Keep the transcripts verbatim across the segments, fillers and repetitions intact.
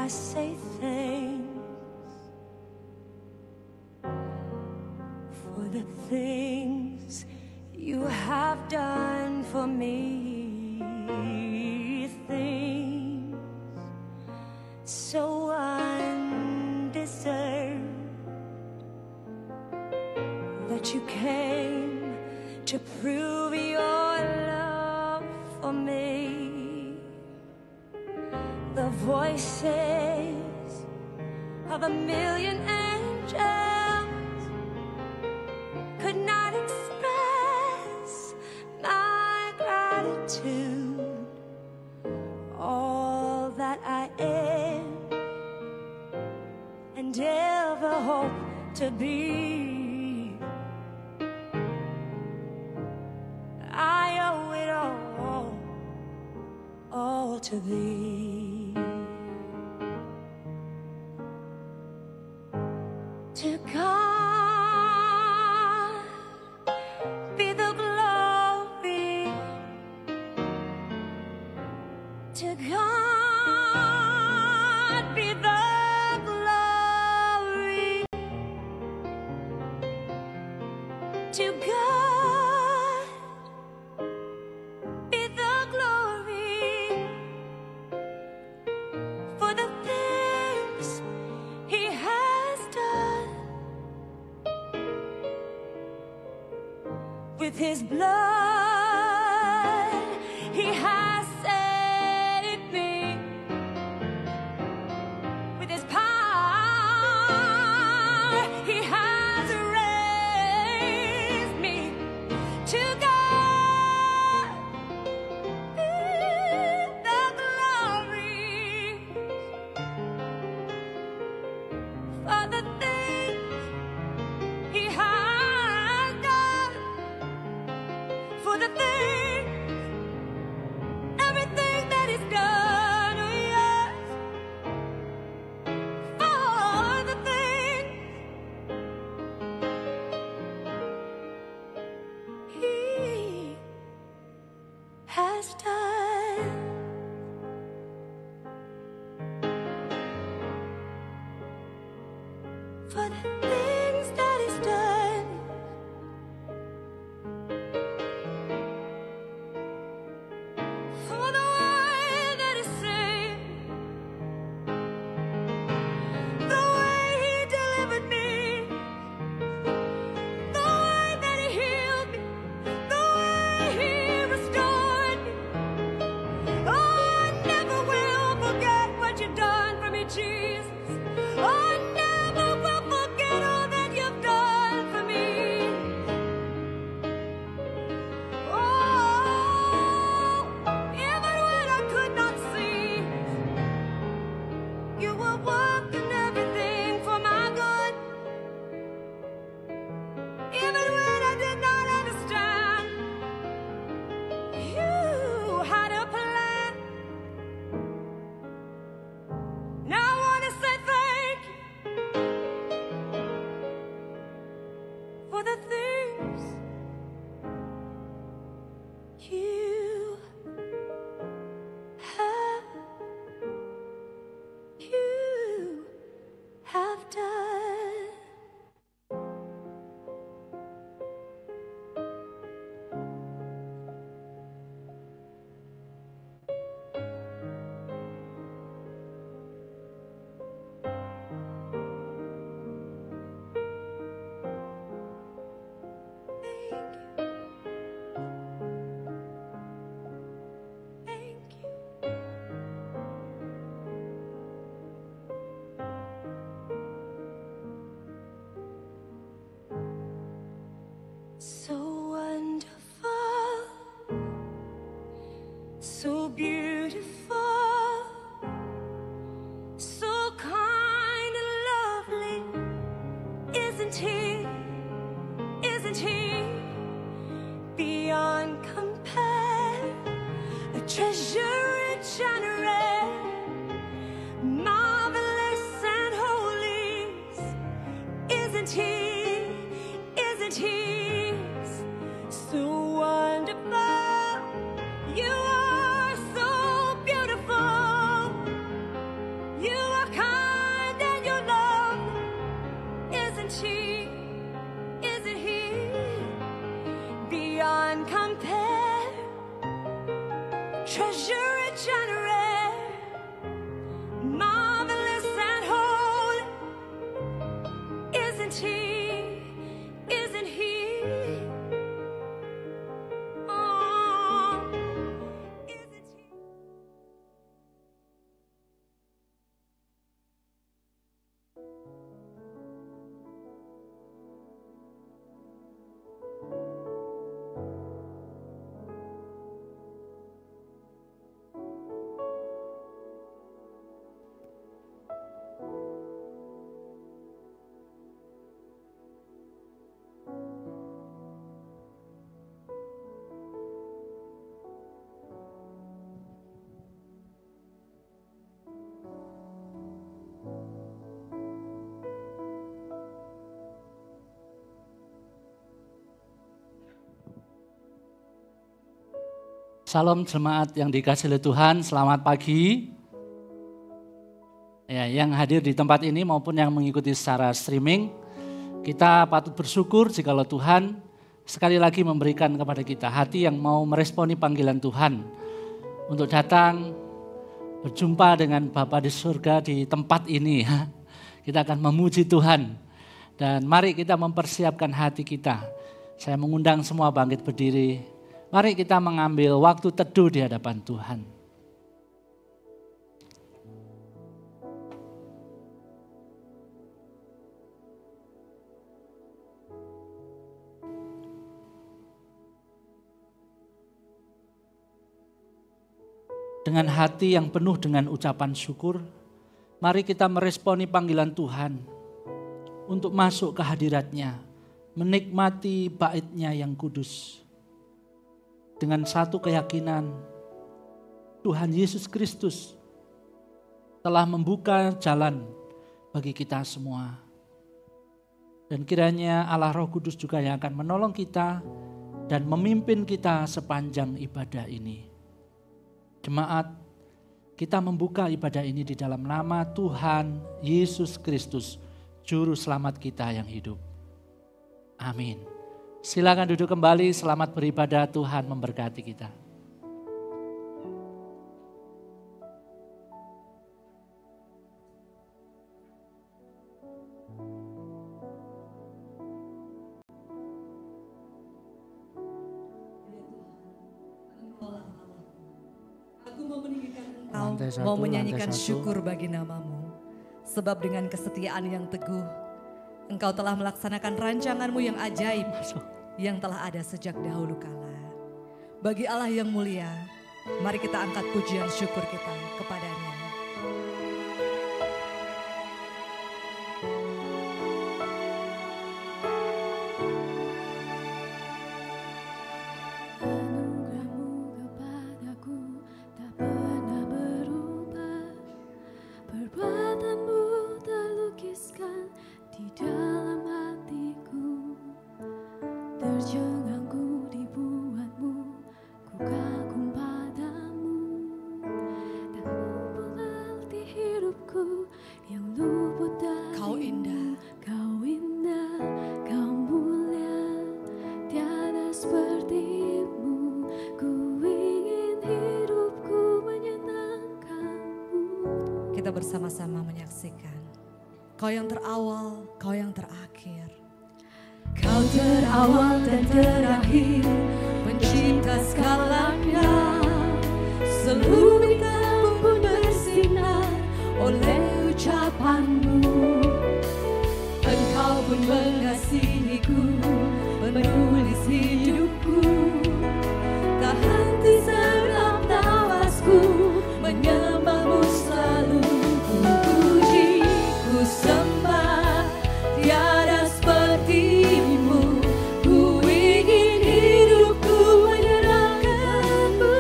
I say thanks for the things you have done for me, things so undeserved, that you came to prove your love for me. The voices of a million angels could not express my gratitude. All that I am and ever hope to be, I owe it all, all to thee. To God be the glory, to God be the glory, to God be the glory for the things He has done. With His blood, He has saved me. With His power, He has raised me. To God be the glory for the things He has done. For the things, everything that He's done, oh yes. For the things He has done. For the things that He's done. For the way that He saved, the way He delivered me, the way that He healed me, the way He restored me. Oh, I never will forget what You've done for me, Jesus. Oh, I never will forget all that You've done for me. Oh, even when I could not see, You were working everything for my good. Even when I did not understand, You had a plan. Now I want to say thank You for the things You have, You have done. Thank You. Thank You. So wonderful, so beautiful, so kind and lovely. Isn't He? Isn't He? Beyond compare, a treasure rich and rare, marvelous and holy. Isn't He? Isn't He Salam jemaat yang dikasihi oleh Tuhan, selamat pagi. Ya, yang hadir di tempat ini maupun yang mengikuti secara streaming, kita patut bersyukur jikalau Tuhan sekali lagi memberikan kepada kita hati yang mau meresponi panggilan Tuhan untuk datang berjumpa dengan Bapa di surga di tempat ini. Kita akan memuji Tuhan dan mari kita mempersiapkan hati kita. Saya mengundang semua bangkit berdiri. Mari kita mengambil waktu teduh di hadapan Tuhan. Dengan hati yang penuh dengan ucapan syukur, mari kita meresponi panggilan Tuhan untuk masuk ke hadirat-Nya, menikmati bait-Nya yang kudus. Dengan satu keyakinan, Tuhan Yesus Kristus telah membuka jalan bagi kita semua. Dan kiranya Allah Roh Kudus juga yang akan menolong kita dan memimpin kita sepanjang ibadah ini. Jemaat, kita membuka ibadah ini di dalam nama Tuhan Yesus Kristus, Juru Selamat kita yang hidup. Amin. Silakan duduk kembali, selamat beribadah, Tuhan memberkati kita. Engkau mau menyanyikan syukur bagi nama-Mu, sebab dengan kesetiaan yang teguh, Engkau telah melaksanakan rancangan-Mu yang ajaib, yang telah ada sejak dahulu kala. Bagi Allah yang mulia, mari kita angkat pujian syukur kita kepada-Nya. Bersama-sama menyaksikan Kau yang terawal, Kau yang terakhir. Kau terawal dan terakhir, pencipta segalanya. Seluruh bintang pun bersinar oleh ucapan-Mu. Engkau pun mengasihiku, menulis hidupku. Tak henti setiap nafasku menyembah-Mu selalu. Ku sembah, tiada seperti-Mu. Ku ingin hidupku menyerahkan-Mu.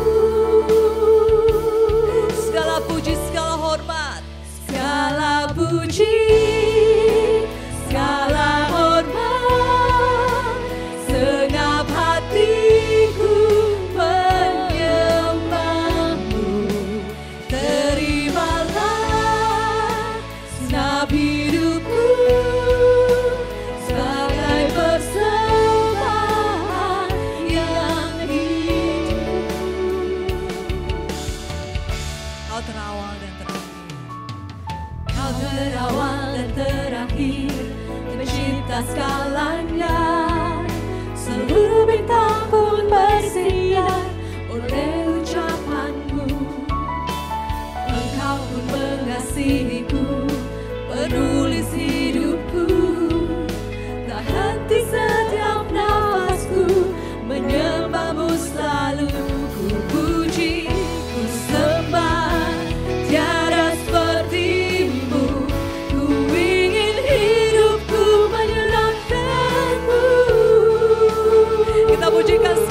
Segala puji, segala hormat, segala puji, segala hormat, segenap hatiku menyembah-Mu. Terimalah hidupku sebagai persembahan yang hidup. Kau terawal dan terakhir, Kau terawal dan terakhir, pencipta segalanya. Seluruh bintang pun bersinar oleh ucapan-Mu. Engkau pun mengasihiku, menulis hidupku. Tak henti setiap nafasku menyembah-Mu selalu. Ku puji, ku sembah, tiada seperti-Mu. Ku ingin hidupku menyerahkan-Mu. Kita pujikan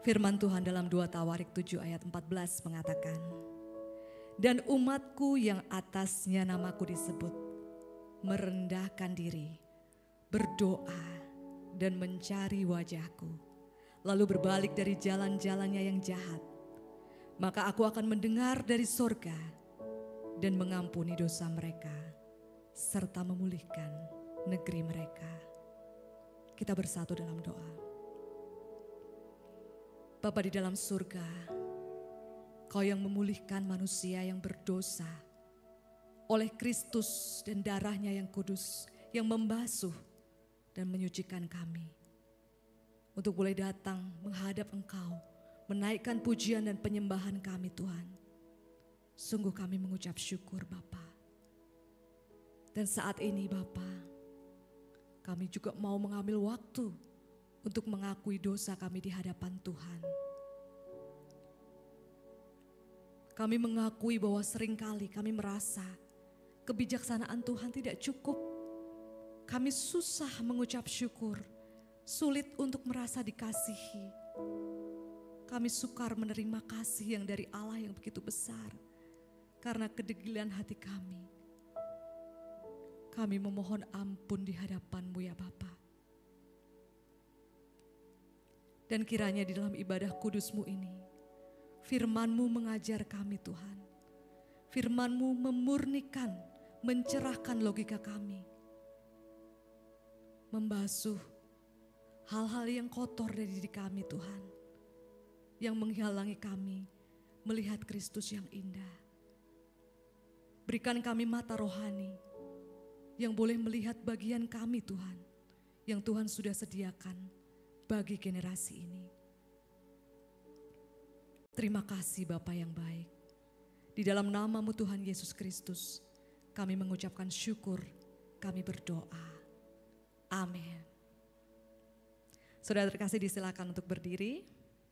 Firman Tuhan dalam dua Tawarik tujuh ayat empat belas mengatakan, dan umatku yang atasnya namaku disebut, merendahkan diri, berdoa dan mencari wajahku, lalu berbalik dari jalan-jalannya yang jahat, maka aku akan mendengar dari sorga dan mengampuni dosa mereka, serta memulihkan negeri mereka. Kita bersatu dalam doa. Bapa di dalam surga, Kau yang memulihkan manusia yang berdosa oleh Kristus dan darahnya yang kudus yang membasuh dan menyucikan kami. Untuk boleh datang menghadap Engkau, menaikkan pujian dan penyembahan kami Tuhan. Sungguh kami mengucap syukur Bapa. Dan saat ini Bapa, kami juga mau mengambil waktu untuk mengakui dosa kami di hadapan Tuhan. Kami mengakui bahwa seringkali kami merasa kebijaksanaan Tuhan tidak cukup. Kami susah mengucap syukur, sulit untuk merasa dikasihi. Kami sukar menerima kasih yang dari Allah yang begitu besar karena kedegilan hati kami. Kami memohon ampun di hadapan-Mu ya Bapa. Dan kiranya di dalam ibadah kudus-Mu ini, firman-Mu mengajar kami Tuhan. Firman-Mu memurnikan, mencerahkan logika kami. Membasuh hal-hal yang kotor dari diri kami Tuhan. Yang menghalangi kami melihat Kristus yang indah. Berikan kami mata rohani yang boleh melihat bagian kami Tuhan. Yang Tuhan sudah sediakan bagi generasi ini. Terima kasih Bapa yang baik. Di dalam nama-Mu Tuhan Yesus Kristus, kami mengucapkan syukur, kami berdoa. Amin. Saudara terkasih disilakan untuk berdiri.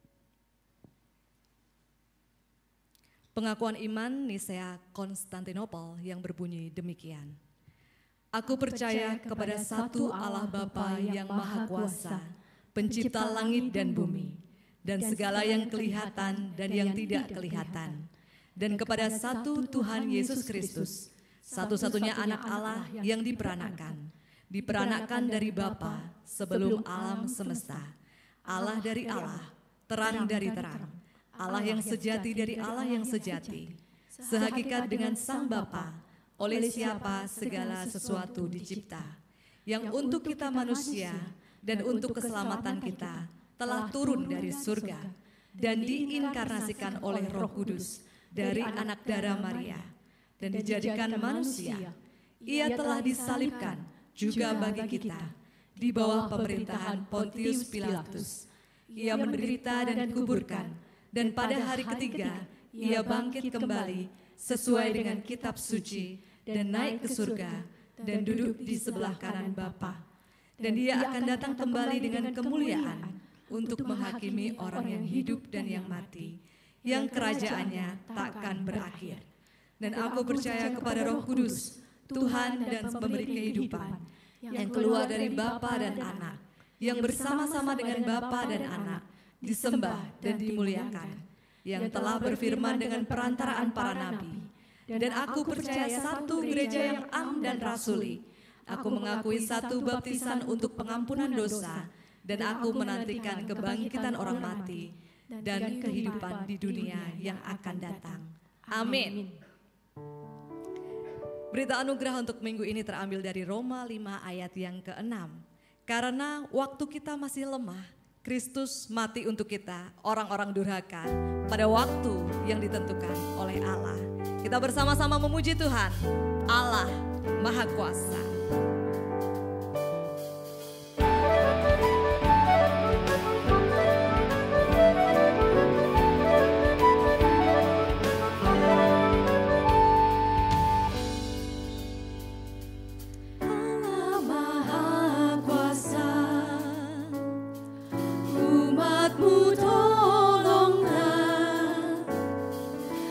Pengakuan iman Nisea Konstantinopel yang berbunyi demikian. Aku percaya kepada satu Allah Bapa yang Maha Kuasa, Pencipta langit dan bumi, dan segala yang kelihatan dan yang tidak kelihatan, dan kepada satu Tuhan Yesus Kristus, satu-satunya anak Allah yang diperanakan, diperanakan dari Bapa sebelum alam semesta, Allah dari Allah, terang dari terang, Allah yang sejati dari Allah yang sejati, sehakikat dengan Sang Bapa, oleh siapa segala sesuatu dicipta, yang untuk kita manusia dan untuk keselamatan kita telah turun dari surga dan diinkarnasikan oleh Roh Kudus dari anak darah Maria dan dijadikan manusia. Ia telah disalibkan juga bagi kita di bawah pemerintahan Pontius Pilatus. Ia menderita dan dikuburkan, dan pada hari ketiga ia bangkit kembali sesuai dengan kitab suci dan naik ke surga dan duduk di sebelah kanan Bapa. Dan dia akan datang kembali dengan kemuliaan untuk menghakimi orang yang hidup dan yang mati, yang kerajaannya takkan berakhir. Dan aku percaya kepada Roh Kudus, Tuhan dan pemberi kehidupan, yang keluar dari Bapa dan Anak, yang bersama-sama dengan Bapa dan Anak, disembah dan dimuliakan, yang telah berfirman dengan perantaraan para nabi. Dan aku percaya satu gereja yang am dan rasuli. Aku mengakui satu baptisan untuk pengampunan dosa, dan aku menantikan kebangkitan orang mati dan kehidupan di dunia yang akan datang. Amin. Berita anugerah untuk minggu ini terambil dari Roma lima ayat yang keenam. Karena waktu kita masih lemah, Kristus mati untuk kita, orang-orang durhaka, pada waktu yang ditentukan oleh Allah. Kita bersama-sama memuji Tuhan, Allah Maha Kuasa.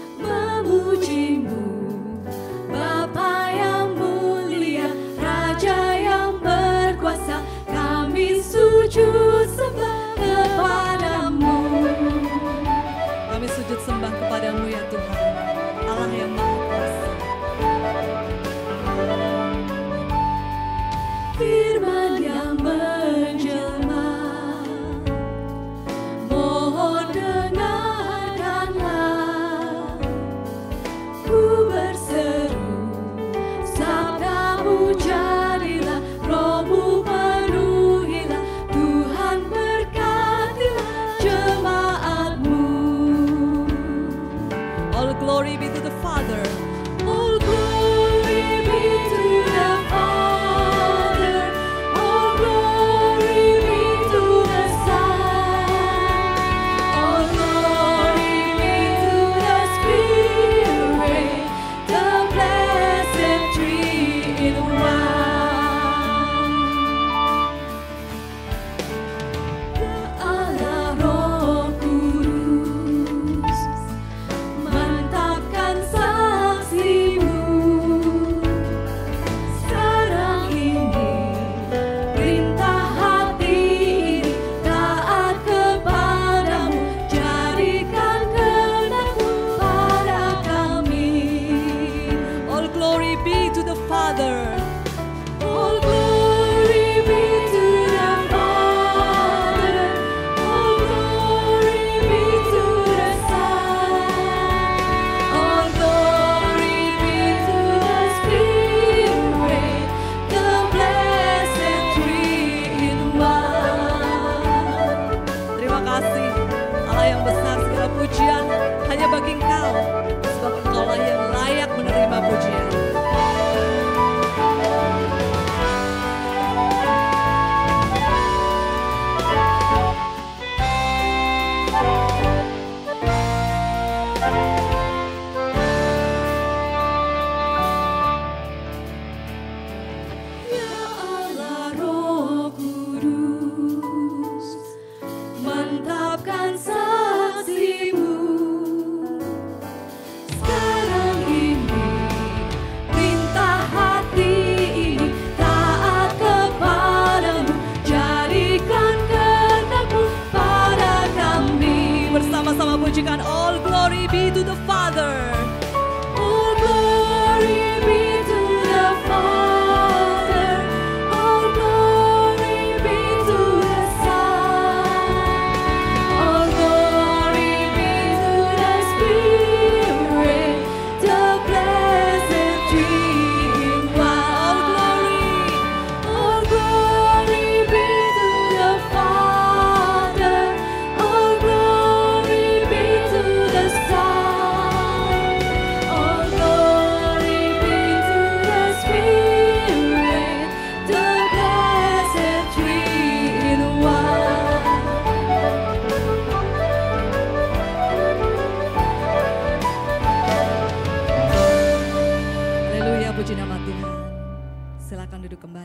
Bapa yang mulia, Raja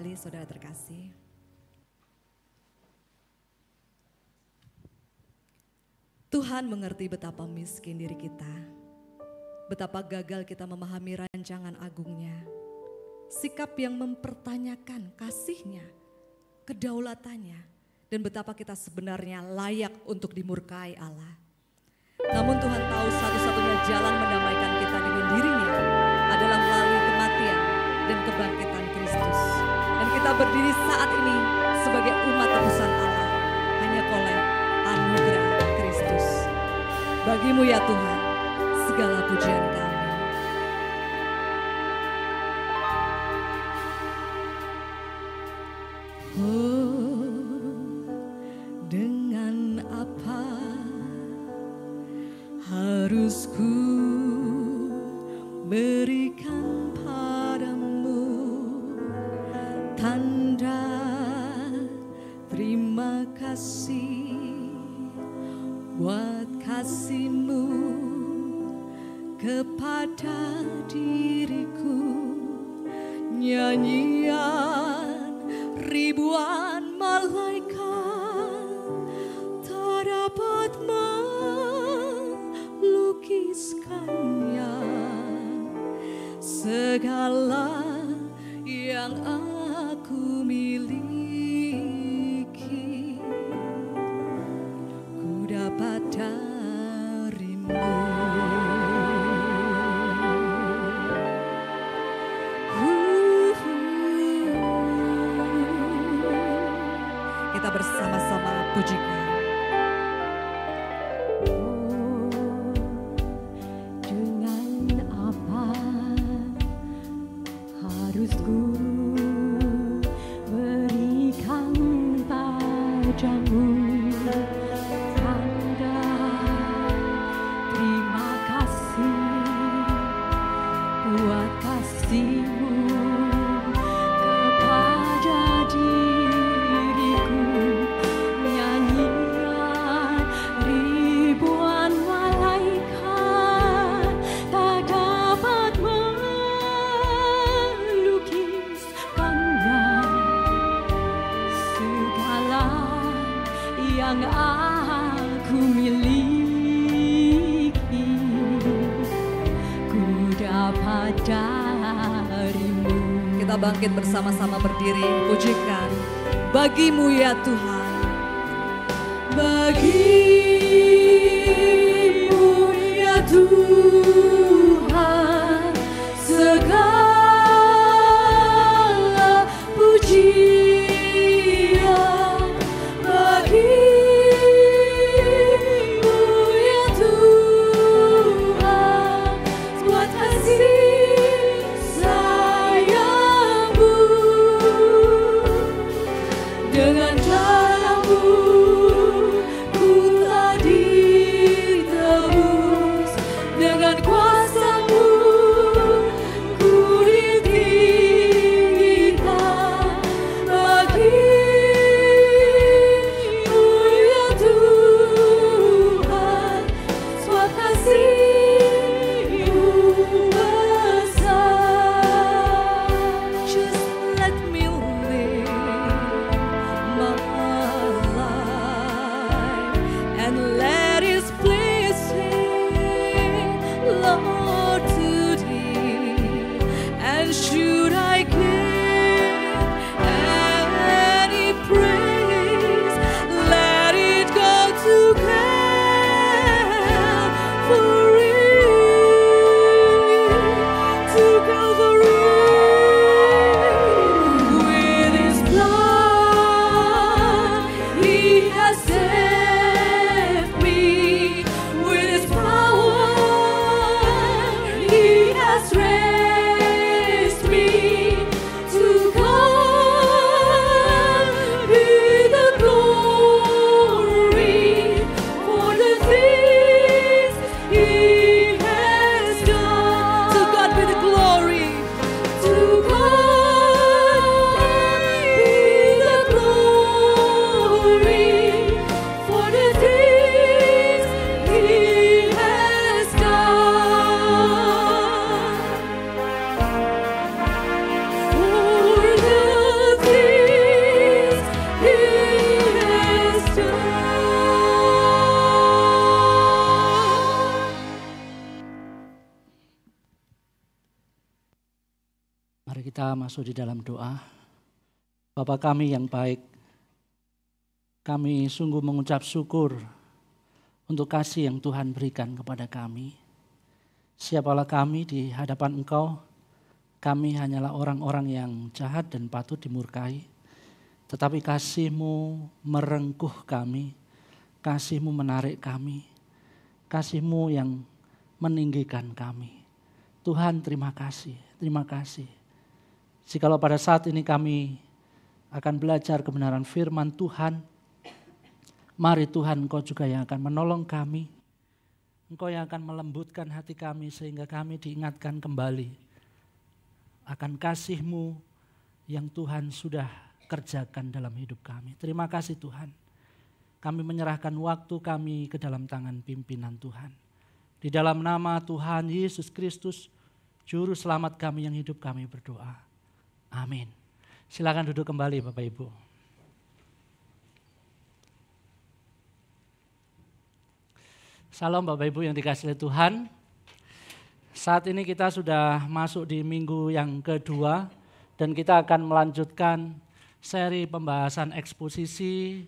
kembali saudara terkasih. Tuhan mengerti betapa miskin diri kita, betapa gagal kita memahami rancangan agungnya, sikap yang mempertanyakan kasih-Nya, kedaulatannya, dan betapa kita sebenarnya layak untuk dimurkai Allah. Namun Tuhan tahu satu-satunya jalan mendamaikan kita dengan diri-Nya adalah melalui kematian dan kebangkitan Kristus. Dan kita berdiri saat ini sebagai umat tebusan Allah hanya oleh anugerah Kristus. Bagimu ya Tuhan segala pujian kami. Oh, dengan apa harus ku berikan padamu tanda terima kasih buat kasih-Mu kepada diriku. Nyanyian ribuan malaikat tak dapat melukiskannya. Segala yang aku miliki ku dapat dari-Mu. Kita bersama-sama pujikan. Kita bangkit bersama-sama berdiri, pujikan. Bagimu ya Tuhan, bagimu ya Tuhan, segala pujian. Bagimu ya Tuhan, buat kasih dengan darah-Mu ku telah ditebus, kita masuk di dalam doa. Bapa kami yang baik, kami sungguh mengucap syukur untuk kasih yang Tuhan berikan kepada kami. Siapalah kami di hadapan Engkau, kami hanyalah orang-orang yang jahat dan patut dimurkai. Tetapi kasih-Mu merengkuh kami, kasih-Mu menarik kami, kasih-Mu yang meninggikan kami. Tuhan terima kasih, terima kasih. Jikalau pada saat ini kami akan belajar kebenaran firman Tuhan, mari Tuhan Engkau juga yang akan menolong kami. Engkau yang akan melembutkan hati kami sehingga kami diingatkan kembali akan kasih-Mu yang Tuhan sudah kerjakan dalam hidup kami. Terima kasih Tuhan. Kami menyerahkan waktu kami ke dalam tangan pimpinan Tuhan. Di dalam nama Tuhan Yesus Kristus, Juru Selamat kami yang hidup kami berdoa. Amin. Silakan duduk kembali Bapak Ibu. Salam Bapak Ibu yang dikasihi Tuhan. Saat ini kita sudah masuk di minggu yang kedua dan kita akan melanjutkan seri pembahasan eksposisi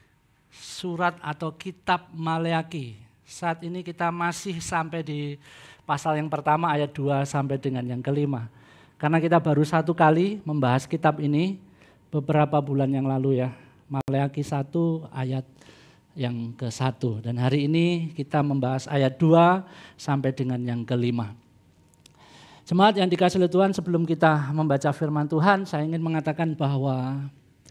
surat atau kitab Maleaki. Saat ini kita masih sampai di pasal yang pertama ayat dua sampai dengan yang kelima. Karena kita baru satu kali membahas kitab ini beberapa bulan yang lalu ya. Maleaki satu ayat yang ke satu. Dan hari ini kita membahas ayat dua sampai dengan yang kelima. Jemaat yang dikasihi Tuhan, sebelum kita membaca firman Tuhan, saya ingin mengatakan bahwa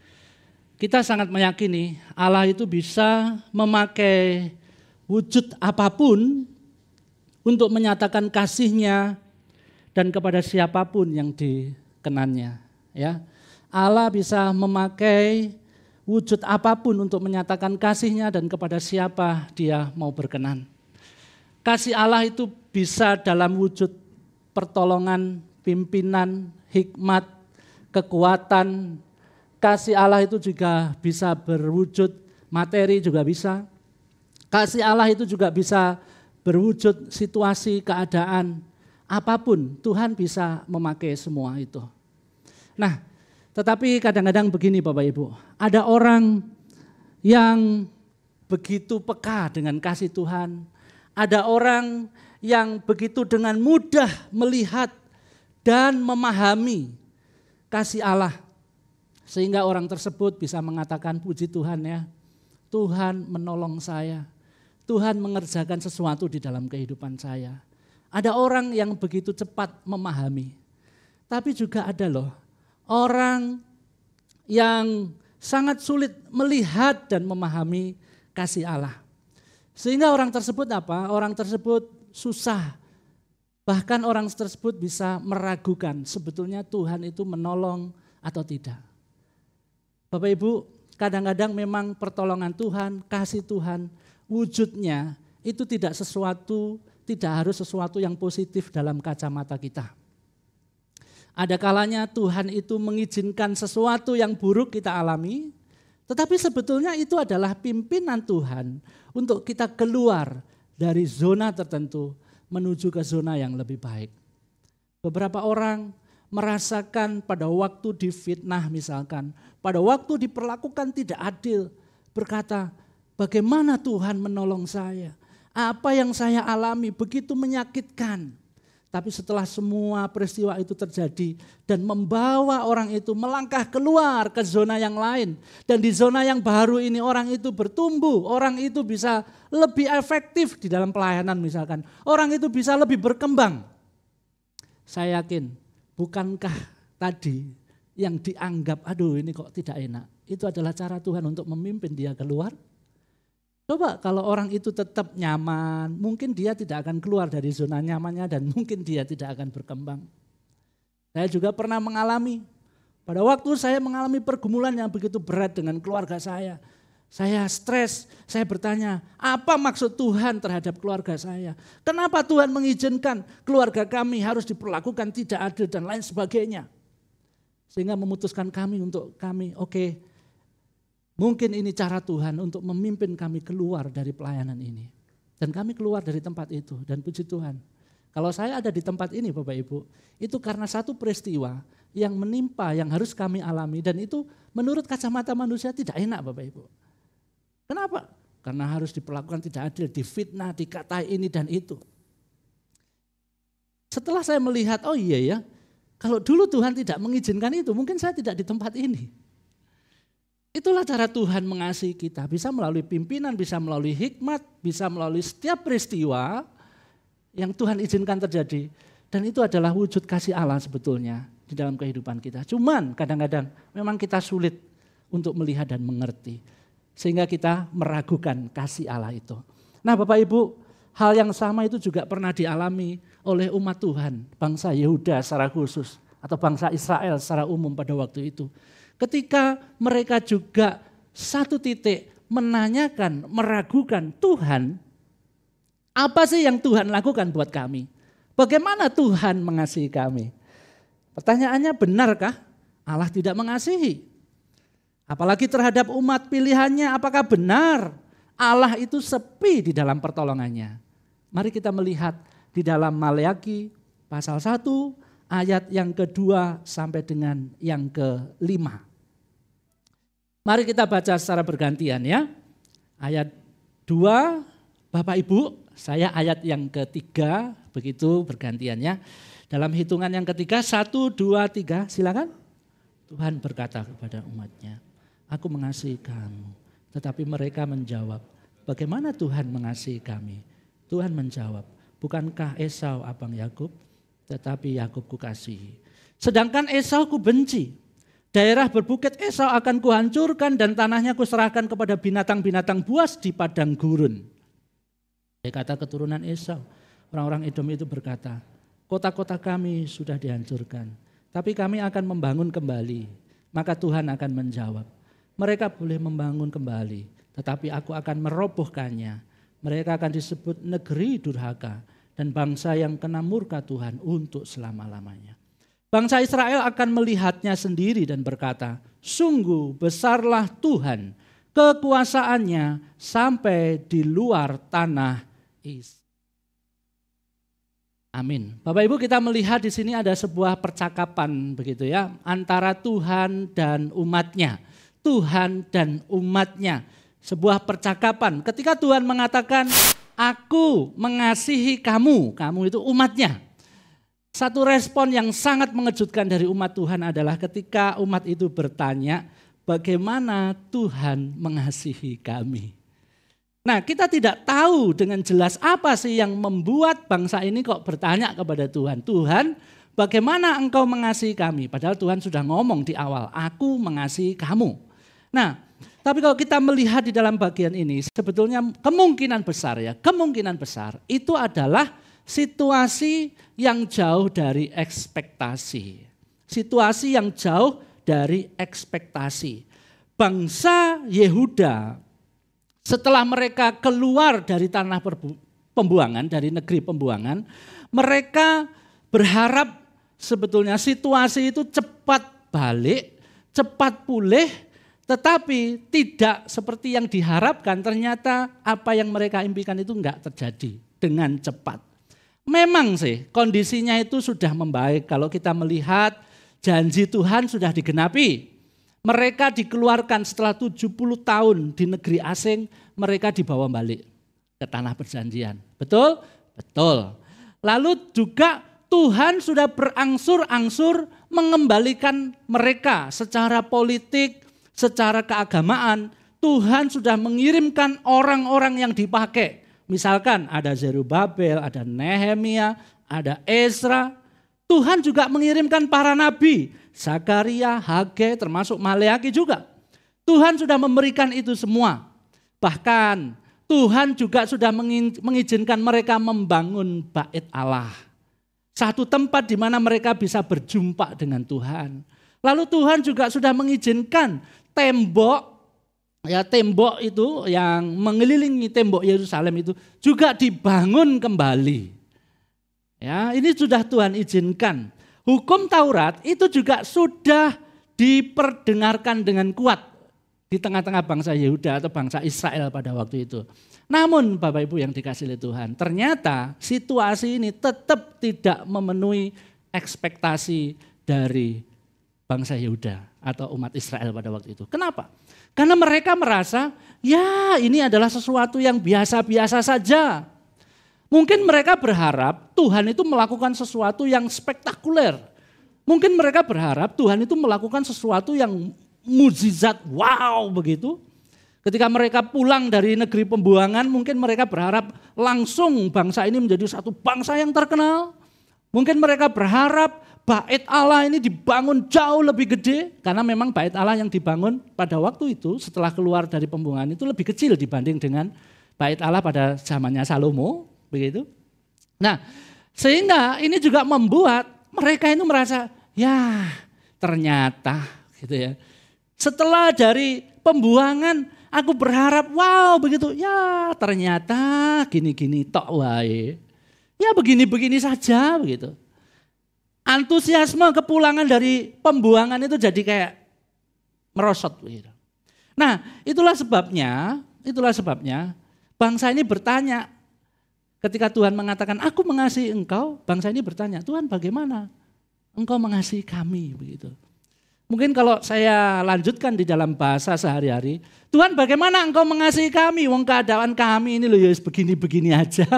kita sangat meyakini Allah itu bisa memakai wujud apapun untuk menyatakan kasih-Nya dan kepada siapapun yang dikenannya. Ya, Allah bisa memakai wujud apapun untuk menyatakan kasih-Nya dan kepada siapa Dia mau berkenan. Kasih Allah itu bisa dalam wujud pertolongan, pimpinan, hikmat, kekuatan. Kasih Allah itu juga bisa berwujud materi, juga bisa. Kasih Allah itu juga bisa berwujud situasi, keadaan, apapun. Tuhan bisa memakai semua itu. Nah, tetapi kadang-kadang begini Bapak Ibu, ada orang yang begitu peka dengan kasih Tuhan. Ada orang yang begitu dengan mudah melihat dan memahami kasih Allah. Sehingga orang tersebut bisa mengatakan, puji Tuhan ya, Tuhan menolong saya. Tuhan mengerjakan sesuatu di dalam kehidupan saya. Ada orang yang begitu cepat memahami. Tapi juga ada loh orang yang sangat sulit melihat dan memahami kasih Allah. Sehingga orang tersebut apa? Orang tersebut susah. Bahkan orang tersebut bisa meragukan sebetulnya Tuhan itu menolong atau tidak. Bapak Ibu, kadang-kadang memang pertolongan Tuhan, kasih Tuhan, wujudnya itu tidak sesuatu, tidak harus sesuatu yang positif dalam kacamata kita. Ada kalanya Tuhan itu mengizinkan sesuatu yang buruk kita alami, tetapi sebetulnya itu adalah pimpinan Tuhan untuk kita keluar dari zona tertentu menuju ke zona yang lebih baik. Beberapa orang merasakan pada waktu difitnah misalkan, pada waktu diperlakukan tidak adil, berkata, bagaimana Tuhan menolong saya? Apa yang saya alami begitu menyakitkan. Tapi setelah semua peristiwa itu terjadi dan membawa orang itu melangkah keluar ke zona yang lain. Dan di zona yang baru ini orang itu bertumbuh, orang itu bisa lebih efektif di dalam pelayanan misalkan. Orang itu bisa lebih berkembang. Saya yakin, bukankah tadi yang dianggap, aduh ini kok tidak enak. Itu adalah cara Tuhan untuk memimpin dia keluar. Coba kalau orang itu tetap nyaman, mungkin dia tidak akan keluar dari zona nyamannya dan mungkin dia tidak akan berkembang. Saya juga pernah mengalami, pada waktu saya mengalami pergumulan yang begitu berat dengan keluarga saya. Saya stres, saya bertanya, apa maksud Tuhan terhadap keluarga saya? Kenapa Tuhan mengizinkan keluarga kami harus diperlakukan tidak adil dan lain sebagainya? Sehingga memutuskan kami untuk kami, oke, okay, mungkin ini cara Tuhan untuk memimpin kami keluar dari pelayanan ini. Dan kami keluar dari tempat itu dan puji Tuhan. Kalau saya ada di tempat ini Bapak Ibu, itu karena satu peristiwa yang menimpa, yang harus kami alami. Dan itu menurut kacamata manusia tidak enak Bapak Ibu. Kenapa? Karena harus diperlakukan tidak adil, difitnah, dikatai ini dan itu. Setelah saya melihat, oh iya ya, kalau dulu Tuhan tidak mengizinkan itu, mungkin saya tidak di tempat ini. Itulah cara Tuhan mengasihi kita, bisa melalui pimpinan, bisa melalui hikmat, bisa melalui setiap peristiwa yang Tuhan izinkan terjadi. Dan itu adalah wujud kasih Allah sebetulnya di dalam kehidupan kita. Cuman kadang-kadang memang kita sulit untuk melihat dan mengerti. Sehingga kita meragukan kasih Allah itu. Nah Bapak Ibu, hal yang sama itu juga pernah dialami oleh umat Tuhan, bangsa Yehuda secara khusus, atau bangsa Israel secara umum pada waktu itu. Ketika mereka juga satu titik menanyakan, meragukan Tuhan, apa sih yang Tuhan lakukan buat kami? Bagaimana Tuhan mengasihi kami? Pertanyaannya, benarkah Allah tidak mengasihi? Apalagi terhadap umat pilihannya, apakah benar Allah itu sepi di dalam pertolongannya? Mari kita melihat di dalam Maleakhi pasal satu ayat yang kedua sampai dengan yang kelima. Mari kita baca secara bergantian ya. Ayat dua, Bapak Ibu, saya ayat yang ketiga, begitu bergantian ya. Dalam hitungan yang ketiga, satu, dua, tiga, silakan. Tuhan berkata kepada umatnya, aku mengasihi kamu. Tetapi mereka menjawab, bagaimana Tuhan mengasihi kami? Tuhan menjawab, bukankah Esau abang Yakub? Tetapi Yakub kukasihi. Sedangkan Esau kubenci. Daerah berbukit Esau akan kuhancurkan dan tanahnya kuserahkan kepada binatang-binatang buas di padang gurun. Dia kata keturunan Esau. Orang-orang Edom itu berkata, kota-kota kami sudah dihancurkan, tapi kami akan membangun kembali. Maka Tuhan akan menjawab, mereka boleh membangun kembali, tetapi aku akan merobohkannya. Mereka akan disebut negeri durhaka dan bangsa yang kena murka Tuhan untuk selama-lamanya. Bangsa Israel akan melihatnya sendiri dan berkata, sungguh besarlah Tuhan, kekuasaannya sampai di luar tanah Israel. Amin. Bapak Ibu, kita melihat di sini ada sebuah percakapan begitu ya, antara Tuhan dan umatnya. Tuhan dan umatnya. Sebuah percakapan ketika Tuhan mengatakan, aku mengasihi kamu, kamu itu umatnya. Satu respon yang sangat mengejutkan dari umat Tuhan adalah ketika umat itu bertanya, bagaimana Tuhan mengasihi kami? Nah, kita tidak tahu dengan jelas apa sih yang membuat bangsa ini kok bertanya kepada Tuhan. Tuhan, bagaimana engkau mengasihi kami? Padahal Tuhan sudah ngomong di awal, aku mengasihi kamu. Nah, tapi kalau kita melihat di dalam bagian ini, sebetulnya kemungkinan besar ya, kemungkinan besar itu adalah situasi yang jauh dari ekspektasi. Situasi yang jauh dari ekspektasi. Bangsa Yehuda setelah mereka keluar dari tanah pembuangan, dari negeri pembuangan, mereka berharap sebetulnya situasi itu cepat balik, cepat pulih, tetapi tidak seperti yang diharapkan. Ternyata apa yang mereka impikan itu enggak terjadi dengan cepat. Memang sih kondisinya itu sudah membaik kalau kita melihat janji Tuhan sudah digenapi. Mereka dikeluarkan setelah tujuh puluh tahun di negeri asing, mereka dibawa balik ke tanah perjanjian. Betul? Betul. Lalu juga Tuhan sudah berangsur-angsur mengembalikan mereka secara politik, secara keagamaan. Tuhan sudah mengirimkan orang-orang yang dipakai. Misalkan ada Zerubabel, ada Nehemia, ada Ezra. Tuhan juga mengirimkan para nabi, Zakaria, Hagai, termasuk Maleakhi juga. Tuhan sudah memberikan itu semua. Bahkan Tuhan juga sudah mengizinkan mereka membangun bait Allah. Satu tempat di mana mereka bisa berjumpa dengan Tuhan. Lalu Tuhan juga sudah mengizinkan tembok, ya tembok itu yang mengelilingi tembok Yerusalem itu juga dibangun kembali. Ya, ini sudah Tuhan izinkan. Hukum Taurat itu juga sudah diperdengarkan dengan kuat di tengah-tengah bangsa Yehuda atau bangsa Israel pada waktu itu. Namun Bapak Ibu yang dikasihi oleh Tuhan, ternyata situasi ini tetap tidak memenuhi ekspektasi dari bangsa Yehuda atau umat Israel pada waktu itu. Kenapa? Karena mereka merasa ya ini adalah sesuatu yang biasa-biasa saja. Mungkin mereka berharap Tuhan itu melakukan sesuatu yang spektakuler. Mungkin mereka berharap Tuhan itu melakukan sesuatu yang mukjizat, wow begitu. Ketika mereka pulang dari negeri pembuangan, mungkin mereka berharap langsung bangsa ini menjadi satu bangsa yang terkenal. Mungkin mereka berharap bait Allah ini dibangun jauh lebih gede. Karena memang bait Allah yang dibangun pada waktu itu setelah keluar dari pembuangan itu lebih kecil dibanding dengan bait Allah pada zamannya Salomo. Begitu. Nah, sehingga ini juga membuat mereka itu merasa, ya ternyata gitu ya. Setelah dari pembuangan, aku berharap wow begitu. Ya ternyata gini-gini tok wae. Ya begini-begini saja begitu. Antusiasme kepulangan dari pembuangan itu jadi kayak merosot begitu. Nah, itulah sebabnya, itulah sebabnya bangsa ini bertanya. Ketika Tuhan mengatakan, aku mengasihi engkau, bangsa ini bertanya, Tuhan bagaimana engkau mengasihi kami? Begitu. Mungkin kalau saya lanjutkan di dalam bahasa sehari-hari, Tuhan bagaimana engkau mengasihi kami? Wong keadaan kami ini loh ya begini-begini aja.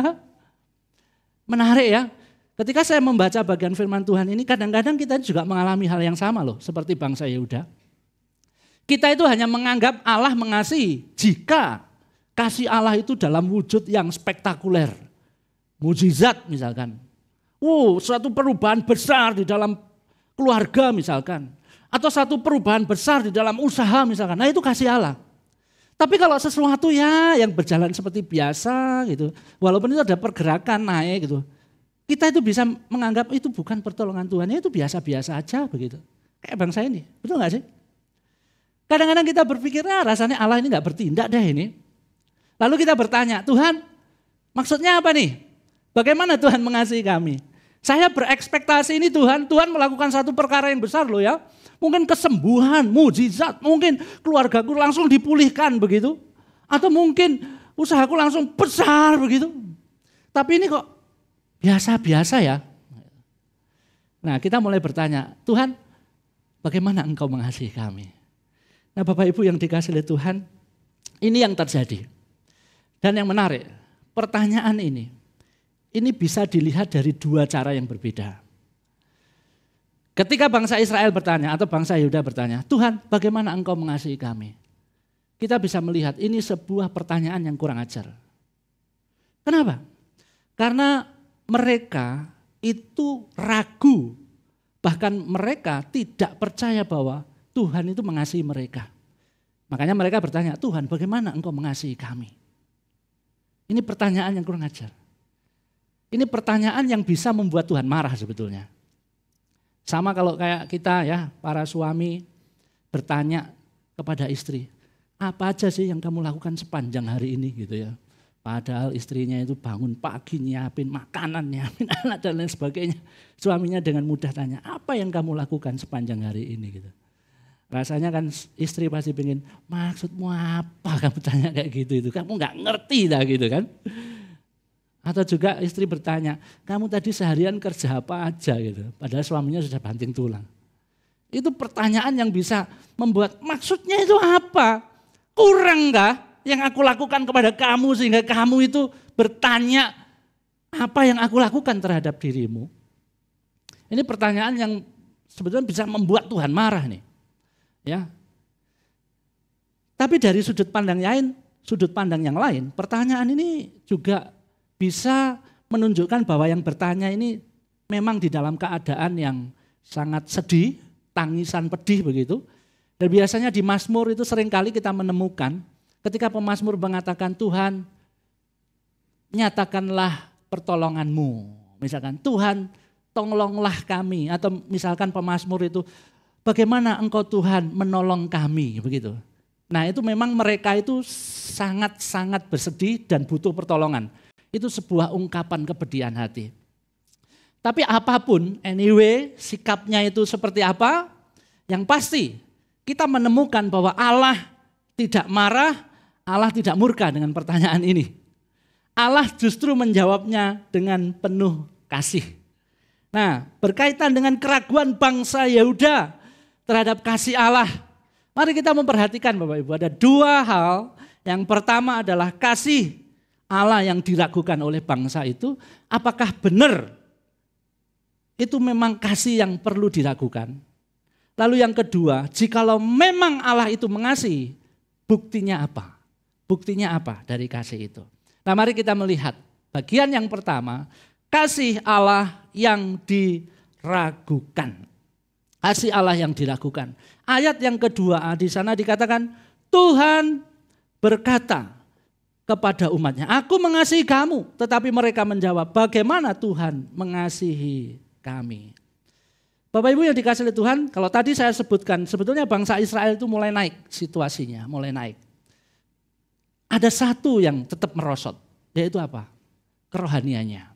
Menarik ya, ketika saya membaca bagian firman Tuhan ini, kadang-kadang kita juga mengalami hal yang sama loh, seperti bangsa Yehuda. Kita itu hanya menganggap Allah mengasihi jika kasih Allah itu dalam wujud yang spektakuler. Mujizat misalkan. Wow, suatu perubahan besar di dalam keluarga misalkan. Atau satu perubahan besar di dalam usaha misalkan. Nah itu kasih Allah. Tapi kalau sesuatu ya yang berjalan seperti biasa gitu. Walaupun itu ada pergerakan naik gitu. Kita itu bisa menganggap itu bukan pertolongan Tuhan. Itu biasa-biasa aja begitu. Kayak bangsa ini. Betul gak sih? Kadang-kadang kita berpikir ah, rasanya Allah ini gak bertindak deh ini. Lalu kita bertanya, Tuhan maksudnya apa nih? Bagaimana Tuhan mengasihi kami? Saya berekspektasi ini Tuhan, Tuhan melakukan satu perkara yang besar loh ya. Mungkin kesembuhan, mujizat, mungkin keluargaku langsung dipulihkan begitu. Atau mungkin usahaku langsung besar begitu. Tapi ini kok biasa-biasa ya. Nah kita mulai bertanya, Tuhan bagaimana engkau mengasihi kami? Nah Bapak Ibu yang dikasihi oleh Tuhan, ini yang terjadi. Dan yang menarik, pertanyaan ini, ini bisa dilihat dari dua cara yang berbeda. Ketika bangsa Israel bertanya atau bangsa Yehuda bertanya, Tuhan bagaimana engkau mengasihi kami? Kita bisa melihat ini sebuah pertanyaan yang kurang ajar. Kenapa? Karena mereka itu ragu, bahkan mereka tidak percaya bahwa Tuhan itu mengasihi mereka. Makanya mereka bertanya, Tuhan bagaimana engkau mengasihi kami? Ini pertanyaan yang kurang ajar. Ini pertanyaan yang bisa membuat Tuhan marah sebetulnya. Sama kalau kayak kita ya, para suami bertanya kepada istri, apa aja sih yang kamu lakukan sepanjang hari ini gitu ya. Padahal istrinya itu bangun pagi nyiapin makanan, nyiapin anak dan lain sebagainya. Suaminya dengan mudah tanya, apa yang kamu lakukan sepanjang hari ini gitu. Rasanya kan istri pasti pengen, maksudmu apa kamu tanya kayak gitu itu, kamu gak ngerti dah gitu kan. Atau juga istri bertanya, kamu tadi seharian kerja apa aja gitu. Padahal suaminya sudah banting tulang. Itu pertanyaan yang bisa membuat maksudnya itu apa? Kurang kah yang aku lakukan kepada kamu sehingga kamu itu bertanya apa yang aku lakukan terhadap dirimu? Ini pertanyaan yang sebetulnya bisa membuat Tuhan marah nih. Ya. Tapi dari sudut pandang lain, sudut pandang yang lain, pertanyaan ini juga bisa menunjukkan bahwa yang bertanya ini memang di dalam keadaan yang sangat sedih, tangisan pedih begitu. Dan biasanya di Mazmur itu seringkali kita menemukan ketika pemazmur mengatakan Tuhan nyatakanlah pertolonganmu. Misalkan Tuhan tolonglah kami, atau misalkan pemazmur itu bagaimana engkau Tuhan menolong kami begitu. Nah itu memang mereka itu sangat-sangat bersedih dan butuh pertolongan. Itu sebuah ungkapan kepedihan hati. Tapi apapun, anyway, sikapnya itu seperti apa? Yang pasti kita menemukan bahwa Allah tidak marah, Allah tidak murka dengan pertanyaan ini. Allah justru menjawabnya dengan penuh kasih. Nah, berkaitan dengan keraguan bangsa Yehuda terhadap kasih Allah. Mari kita memperhatikan Bapak Ibu, ada dua hal. Yang pertama adalah kasih Allah yang diragukan oleh bangsa itu, apakah benar itu memang kasih yang perlu diragukan. Lalu yang kedua, jikalau memang Allah itu mengasihi, buktinya apa? Buktinya apa dari kasih itu? Nah mari kita melihat bagian yang pertama, kasih Allah yang diragukan. Kasih Allah yang diragukan. Ayat yang kedua di sana dikatakan, Tuhan berkata kepada umatnya, aku mengasihi kamu. Tetapi mereka menjawab, bagaimana Tuhan mengasihi kami? Bapak Ibu yang dikasihi oleh Tuhan, kalau tadi saya sebutkan, sebetulnya bangsa Israel itu mulai naik situasinya, mulai naik. Ada satu yang tetap merosot, yaitu apa? Kerohaniannya.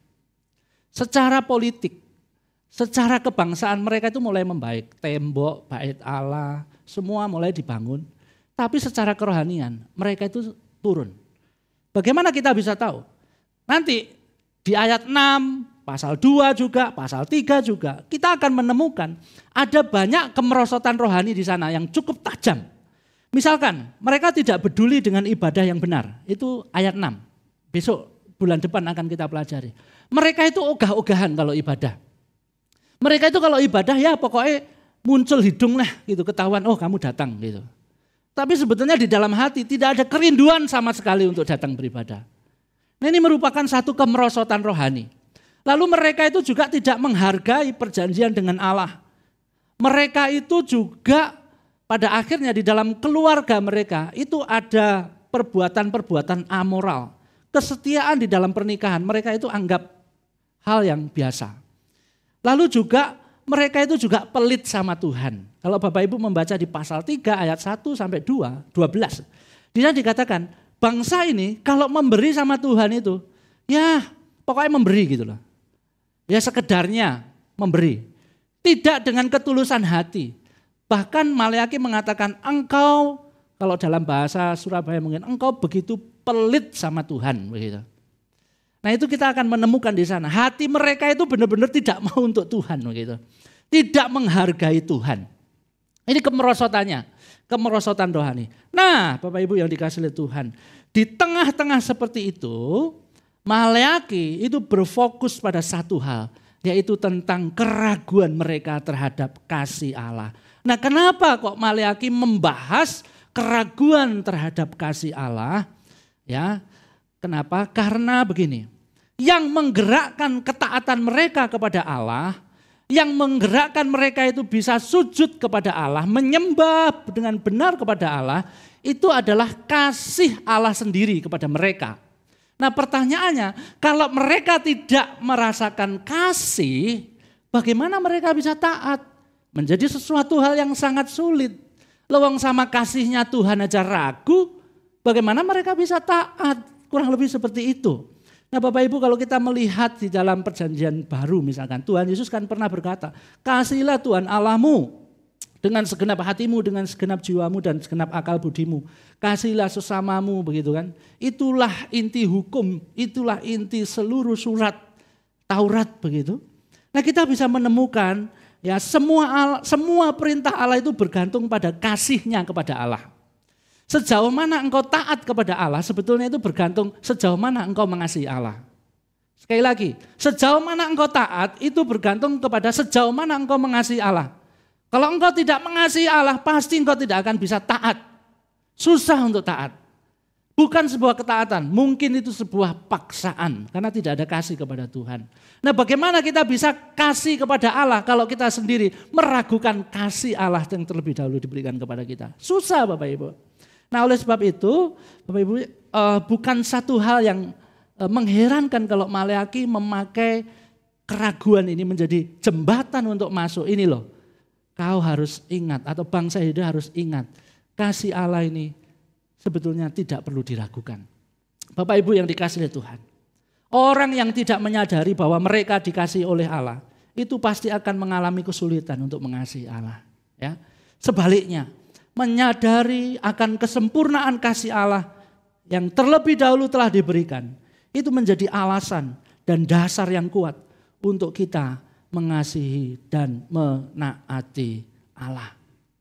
Secara politik, secara kebangsaan mereka itu mulai membaik. Tembok, bait Allah, semua mulai dibangun. Tapi secara kerohanian mereka itu turun. Bagaimana kita bisa tahu? Nanti di ayat enam, pasal dua juga, pasal tiga juga, kita akan menemukan ada banyak kemerosotan rohani di sana yang cukup tajam. Misalkan mereka tidak peduli dengan ibadah yang benar, itu ayat enam. Besok bulan depan akan kita pelajari. Mereka itu ogah-ogahan kalau ibadah. Mereka itu kalau ibadah ya pokoknya muncul hidung lah gitu, ketahuan oh kamu datang gitu. Tapi sebetulnya di dalam hati tidak ada kerinduan sama sekali untuk datang beribadah. Nah, ini merupakan satu kemerosotan rohani. Lalu mereka itu juga tidak menghargai perjanjian dengan Allah. Mereka itu juga pada akhirnya di dalam keluarga mereka itu ada perbuatan-perbuatan amoral. Kesetiaan di dalam pernikahan mereka itu anggap hal yang biasa. Lalu juga mereka itu juga pelit sama Tuhan. Kalau Bapak Ibu membaca di pasal tiga ayat satu sampai dua, dua belas. Di sana dikatakan bangsa ini kalau memberi sama Tuhan itu ya pokoknya memberi gitu loh. Ya sekedarnya memberi. Tidak dengan ketulusan hati. Bahkan Maleakhi mengatakan engkau, kalau dalam bahasa Surabaya mungkin, engkau begitu pelit sama Tuhan. Begitu. Nah itu kita akan menemukan di sana. Hati mereka itu benar-benar tidak mau untuk Tuhan. Begitu. Tidak menghargai Tuhan. Ini kemerosotannya. Kemerosotan rohani. Nah Bapak Ibu yang dikasihi oleh Tuhan. Di tengah-tengah seperti itu, Maleakhi itu berfokus pada satu hal. Yaitu tentang keraguan mereka terhadap kasih Allah. Nah kenapa kok Maleakhi membahas keraguan terhadap kasih Allah? Ya, kenapa? Karena begini, yang menggerakkan ketaatan mereka kepada Allah, yang menggerakkan mereka itu bisa sujud kepada Allah, menyembah dengan benar kepada Allah, itu adalah kasih Allah sendiri kepada mereka. Nah pertanyaannya, kalau mereka tidak merasakan kasih, bagaimana mereka bisa taat? Menjadi sesuatu hal yang sangat sulit. Lewang sama kasihnya Tuhan aja ragu, bagaimana mereka bisa taat? Kurang lebih seperti itu. Nah Bapak Ibu kalau kita melihat di dalam perjanjian baru misalkan, Tuhan Yesus kan pernah berkata, kasihilah Tuhan Allahmu dengan segenap hatimu, dengan segenap jiwamu dan segenap akal budimu. Kasihilah sesamamu begitu kan. Itulah inti hukum, itulah inti seluruh surat Taurat begitu. Nah kita bisa menemukan ya semua semua perintah Allah itu bergantung pada kasihnya kepada Allah. Sejauh mana engkau taat kepada Allah sebetulnya itu bergantung sejauh mana engkau mengasihi Allah. Sekali lagi, sejauh mana engkau taat itu bergantung kepada sejauh mana engkau mengasihi Allah. Kalau engkau tidak mengasihi Allah pasti engkau tidak akan bisa taat. Susah untuk taat. Bukan sebuah ketaatan, mungkin itu sebuah paksaan karena tidak ada kasih kepada Tuhan. Nah bagaimana kita bisa kasih kepada Allah kalau kita sendiri meragukan kasih Allah yang terlebih dahulu diberikan kepada kita. Susah Bapak Ibu. Nah oleh sebab itu Bapak Ibu uh, bukan satu hal yang uh, mengherankan kalau Maleakhi memakai keraguan ini menjadi jembatan untuk masuk. Ini loh, kau harus ingat atau bangsa Yahudi harus ingat kasih Allah ini sebetulnya tidak perlu diragukan. Bapak Ibu yang dikasihi Tuhan. Orang yang tidak menyadari bahwa mereka dikasihi oleh Allah, itu pasti akan mengalami kesulitan untuk mengasihi Allah. Ya. Sebaliknya, menyadari akan kesempurnaan kasih Allah yang terlebih dahulu telah diberikan, itu menjadi alasan dan dasar yang kuat untuk kita mengasihi dan menaati Allah.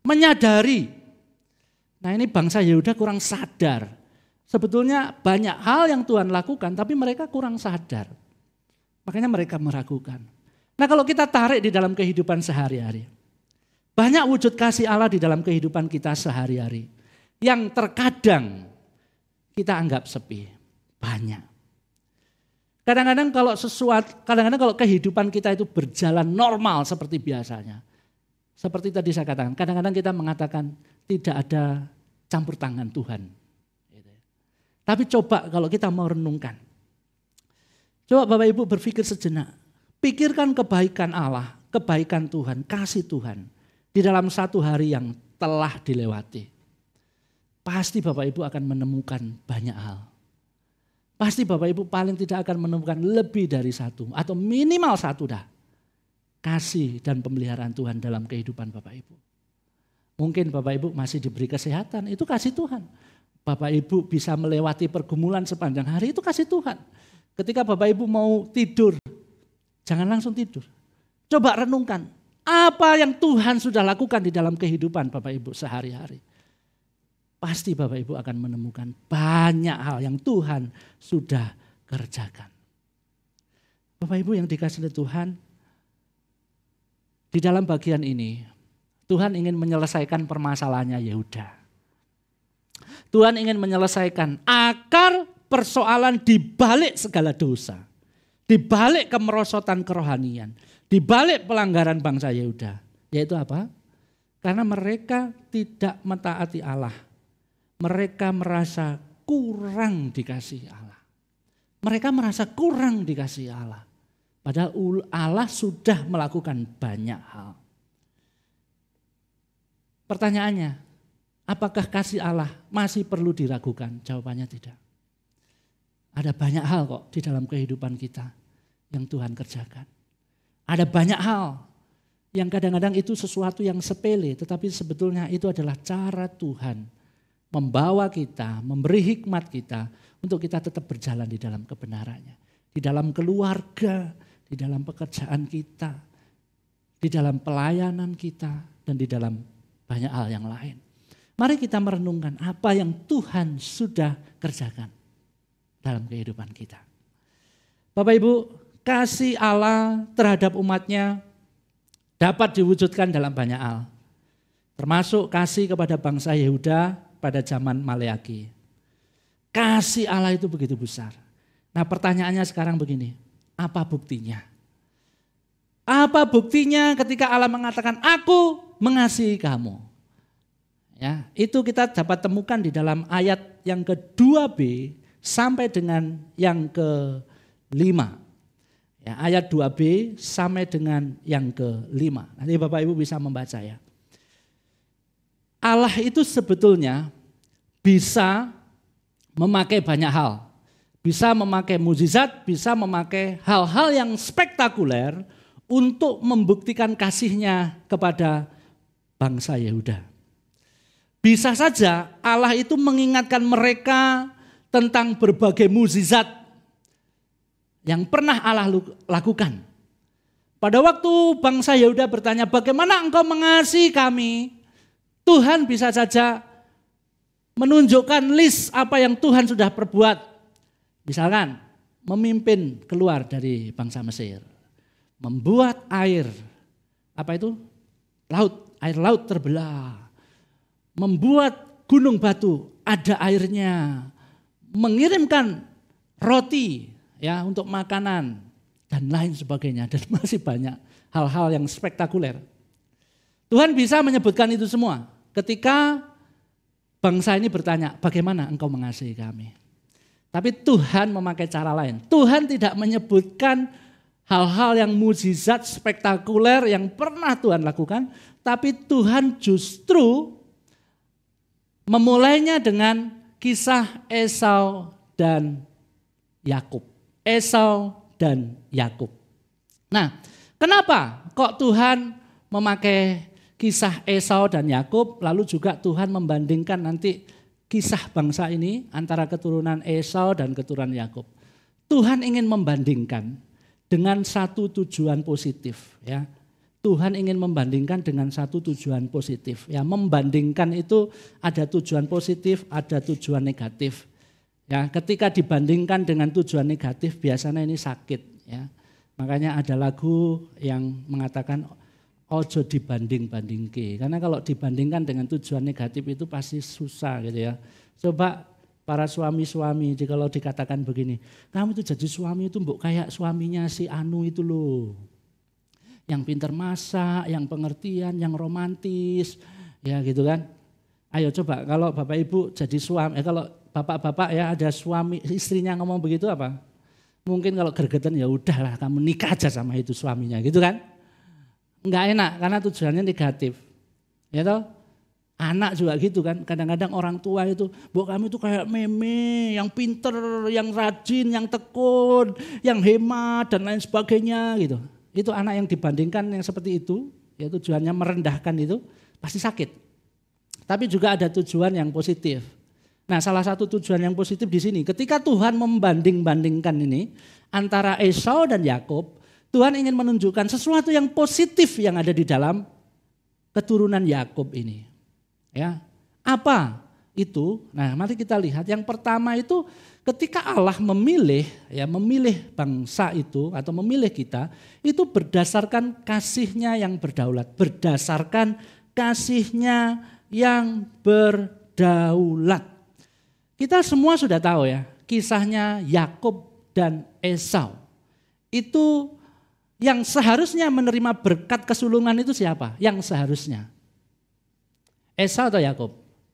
menyadari. Nah ini bangsa Yehuda kurang sadar. Sebetulnya banyak hal yang Tuhan lakukan tapi mereka kurang sadar. Makanya mereka meragukan. Nah kalau kita tarik di dalam kehidupan sehari-hari. Banyak wujud kasih Allah di dalam kehidupan kita sehari-hari. Yang terkadang kita anggap sepi. Banyak. Kadang-kadang kalau sesuatu, kadang-kadang kalau kehidupan kita itu berjalan normal seperti biasanya. Seperti tadi saya katakan, kadang-kadang kita mengatakan tidak ada campur tangan Tuhan. Tapi coba kalau kita mau renungkan. Coba Bapak Ibu berpikir sejenak. Pikirkan kebaikan Allah, kebaikan Tuhan, kasih Tuhan. Di dalam satu hari yang telah dilewati. Pasti Bapak Ibu akan menemukan banyak hal. Pasti Bapak Ibu paling tidak akan menemukan lebih dari satu. Atau minimal satu dah. Kasih dan pemeliharaan Tuhan dalam kehidupan Bapak Ibu. Mungkin Bapak Ibu masih diberi kesehatan, itu kasih Tuhan. Bapak Ibu bisa melewati pergumulan sepanjang hari, itu kasih Tuhan. Ketika Bapak Ibu mau tidur, jangan langsung tidur. Coba renungkan, apa yang Tuhan sudah lakukan di dalam kehidupan Bapak Ibu sehari-hari. Pasti Bapak Ibu akan menemukan banyak hal yang Tuhan sudah kerjakan. Bapak Ibu yang dikasihi Tuhan, di dalam bagian ini, Tuhan ingin menyelesaikan permasalahannya Yehuda. Tuhan ingin menyelesaikan akar persoalan di balik segala dosa. Di balik kemerosotan kerohanian. Di balik pelanggaran bangsa Yehuda. Yaitu apa? Karena mereka tidak mentaati Allah. Mereka merasa kurang dikasihi Allah. Mereka merasa kurang dikasihi Allah. Padahal Allah sudah melakukan banyak hal. Pertanyaannya, apakah kasih Allah masih perlu diragukan? Jawabannya tidak. Ada banyak hal kok di dalam kehidupan kita yang Tuhan kerjakan. Ada banyak hal yang kadang-kadang itu sesuatu yang sepele, tetapi sebetulnya itu adalah cara Tuhan membawa kita, memberi hikmat kita untuk kita tetap berjalan di dalam kebenarannya. Di dalam keluarga, di dalam pekerjaan kita, di dalam pelayanan kita, dan di dalam banyak hal yang lain. Mari kita merenungkan apa yang Tuhan sudah kerjakan dalam kehidupan kita. Bapak Ibu, kasih Allah terhadap umatnya dapat diwujudkan dalam banyak hal. Termasuk kasih kepada bangsa Yehuda pada zaman Maleaki. Kasih Allah itu begitu besar. Nah pertanyaannya sekarang begini, apa buktinya? Apa buktinya ketika Allah mengatakan aku mengasihi kamu? Ya, itu kita dapat temukan di dalam ayat yang kedua B sampai dengan yang kelima. Ya, ayat dua B sampai dengan yang kelima. Nanti Bapak Ibu bisa membaca ya. Allah itu sebetulnya bisa memakai banyak hal. Bisa memakai mukjizat, bisa memakai hal-hal yang spektakuler untuk membuktikan kasihnya kepada bangsa Yehuda. Bisa saja Allah itu mengingatkan mereka tentang berbagai mukjizat yang pernah Allah lakukan. Pada waktu bangsa Yehuda bertanya, bagaimana engkau mengasihi kami? Tuhan bisa saja menunjukkan list apa yang Tuhan sudah perbuat. Misalkan memimpin keluar dari bangsa Mesir. Membuat air, apa itu? Laut, air laut terbelah. Membuat gunung batu, ada airnya. Mengirimkan roti ya untuk makanan dan lain sebagainya. Dan masih banyak hal-hal yang spektakuler. Tuhan bisa menyebutkan itu semua ketika bangsa ini bertanya, bagaimana engkau mengasihi kami? Tapi Tuhan memakai cara lain. Tuhan tidak menyebutkan hal-hal yang mukjizat spektakuler yang pernah Tuhan lakukan, tapi Tuhan justru memulainya dengan kisah Esau dan Yakub. Esau dan Yakub. Nah, kenapa kok Tuhan memakai kisah Esau dan Yakub, lalu juga Tuhan membandingkan nanti kisah bangsa ini antara keturunan Esau dan keturunan Yakub. Tuhan ingin membandingkan dengan satu tujuan positif, ya. Tuhan ingin membandingkan dengan satu tujuan positif. Ya, membandingkan itu ada tujuan positif, ada tujuan negatif. Ya, ketika dibandingkan dengan tujuan negatif biasanya ini sakit. Ya, makanya ada lagu yang mengatakan ojo dibanding-bandingke. Karena kalau dibandingkan dengan tujuan negatif itu pasti susah gitu ya. Coba para suami-suami kalau dikatakan begini, kamu itu jadi suami itu mbok kayak suaminya si Anu itu loh. Yang pintar masak, yang pengertian, yang romantis, ya gitu kan. Ayo coba kalau Bapak Ibu jadi suami, eh, kalau bapak-bapak ya ada suami, istrinya ngomong begitu apa? Mungkin kalau gergetan ya udahlah kamu nikah aja sama itu suaminya gitu kan. Enggak enak karena tujuannya negatif. Ya toh? Anak juga gitu kan, kadang-kadang orang tua itu, "Mbok kamu itu kayak meme, yang pinter, yang rajin, yang tekun, yang hemat dan lain sebagainya gitu." Itu anak yang dibandingkan yang seperti itu, ya tujuannya merendahkan itu pasti sakit. Tapi juga ada tujuan yang positif. Nah, salah satu tujuan yang positif di sini, ketika Tuhan membanding-bandingkan ini antara Esau dan Yakub, Tuhan ingin menunjukkan sesuatu yang positif yang ada di dalam keturunan Yakub ini. Ya, apa itu? Nah, mari kita lihat. Yang pertama itu ketika Allah memilih, ya memilih bangsa itu atau memilih kita, itu berdasarkan kasihnya yang berdaulat, berdasarkan kasihnya yang berdaulat. Kita semua sudah tahu ya, kisahnya Yakub dan Esau. Itu yang seharusnya menerima berkat kesulungan itu siapa? Yang seharusnya. Esau atau Yakub?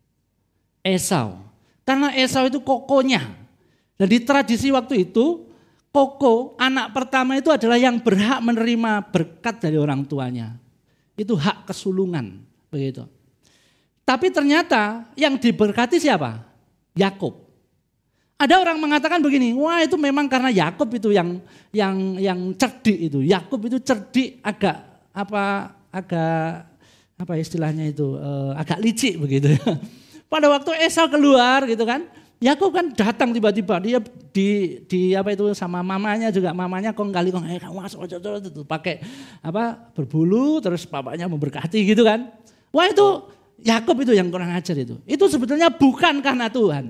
Esau. Karena Esau itu kokonya. Dan di tradisi waktu itu, koko anak pertama itu adalah yang berhak menerima berkat dari orang tuanya. Itu hak kesulungan, begitu. Tapi ternyata yang diberkati siapa? Yakub. Ada orang mengatakan begini, wah itu memang karena Yakub itu yang yang yang cerdik itu. Yakub itu cerdik, agak apa agak apa istilahnya itu eh, agak licik begitu ya. Pada waktu Esau keluar gitu kan, Yakub kan datang tiba-tiba, dia di di apa itu sama mamanya juga, mamanya kong kali kong eh kamu masuk aja tuh pakai apa berbulu terus papanya memberkati gitu kan. Wah itu Yakub itu yang kurang ajar itu. Itu sebetulnya bukan karena Tuhan.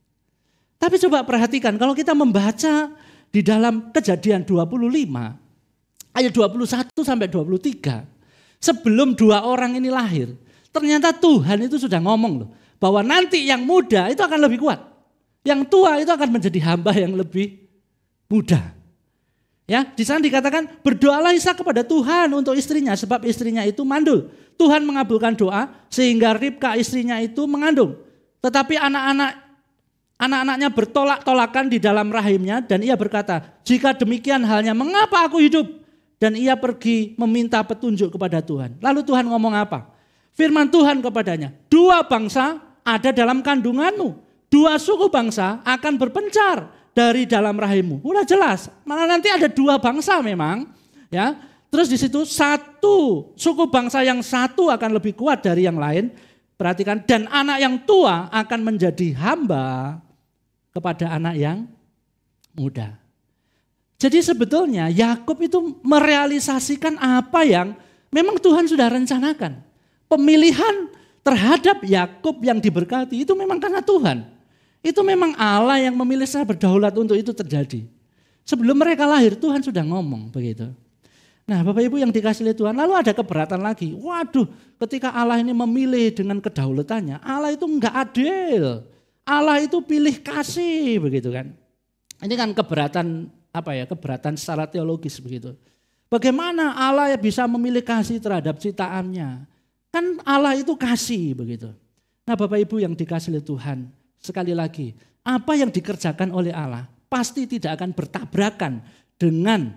Tapi coba perhatikan kalau kita membaca di dalam Kejadian dua puluh lima ayat dua puluh satu sampai dua puluh tiga. Sebelum dua orang ini lahir, ternyata Tuhan itu sudah ngomong loh, bahwa nanti yang muda itu akan lebih kuat. Yang tua itu akan menjadi hamba yang lebih muda. Ya, di sana dikatakan berdoalah Ishak kepada Tuhan untuk istrinya sebab istrinya itu mandul. Tuhan mengabulkan doa sehingga Ribka istrinya itu mengandung. Tetapi anak-anak anak-anaknya bertolak-tolakan di dalam rahimnya dan ia berkata, "Jika demikian halnya mengapa aku hidup?" Dan ia pergi meminta petunjuk kepada Tuhan. Lalu Tuhan ngomong apa? Firman Tuhan kepadanya, "Dua bangsa ada dalam kandunganmu. Dua suku bangsa akan berpencar dari dalam rahimmu." Udah jelas, malah nanti ada dua bangsa memang. Ya, terus di situ satu suku bangsa yang satu akan lebih kuat dari yang lain. Perhatikan, dan anak yang tua akan menjadi hamba kepada anak yang muda. Jadi sebetulnya Yakub itu merealisasikan apa yang memang Tuhan sudah rencanakan. Pemilihan terhadap Yakub yang diberkati itu memang karena Tuhan. Itu memang Allah yang memilih secara berdaulat untuk itu terjadi. Sebelum mereka lahir Tuhan sudah ngomong begitu. Nah Bapak Ibu yang dikasih oleh Tuhan, lalu ada keberatan lagi. Waduh, ketika Allah ini memilih dengan kedaulatannya, Allah itu enggak adil. Allah itu pilih kasih begitu kan. Ini kan keberatan apa ya? Keberatan secara teologis begitu. Bagaimana Allah bisa memilih kasih terhadap ciptaannya? Kan Allah itu kasih begitu. Nah Bapak Ibu yang dikasih oleh Tuhan, sekali lagi, apa yang dikerjakan oleh Allah pasti tidak akan bertabrakan dengan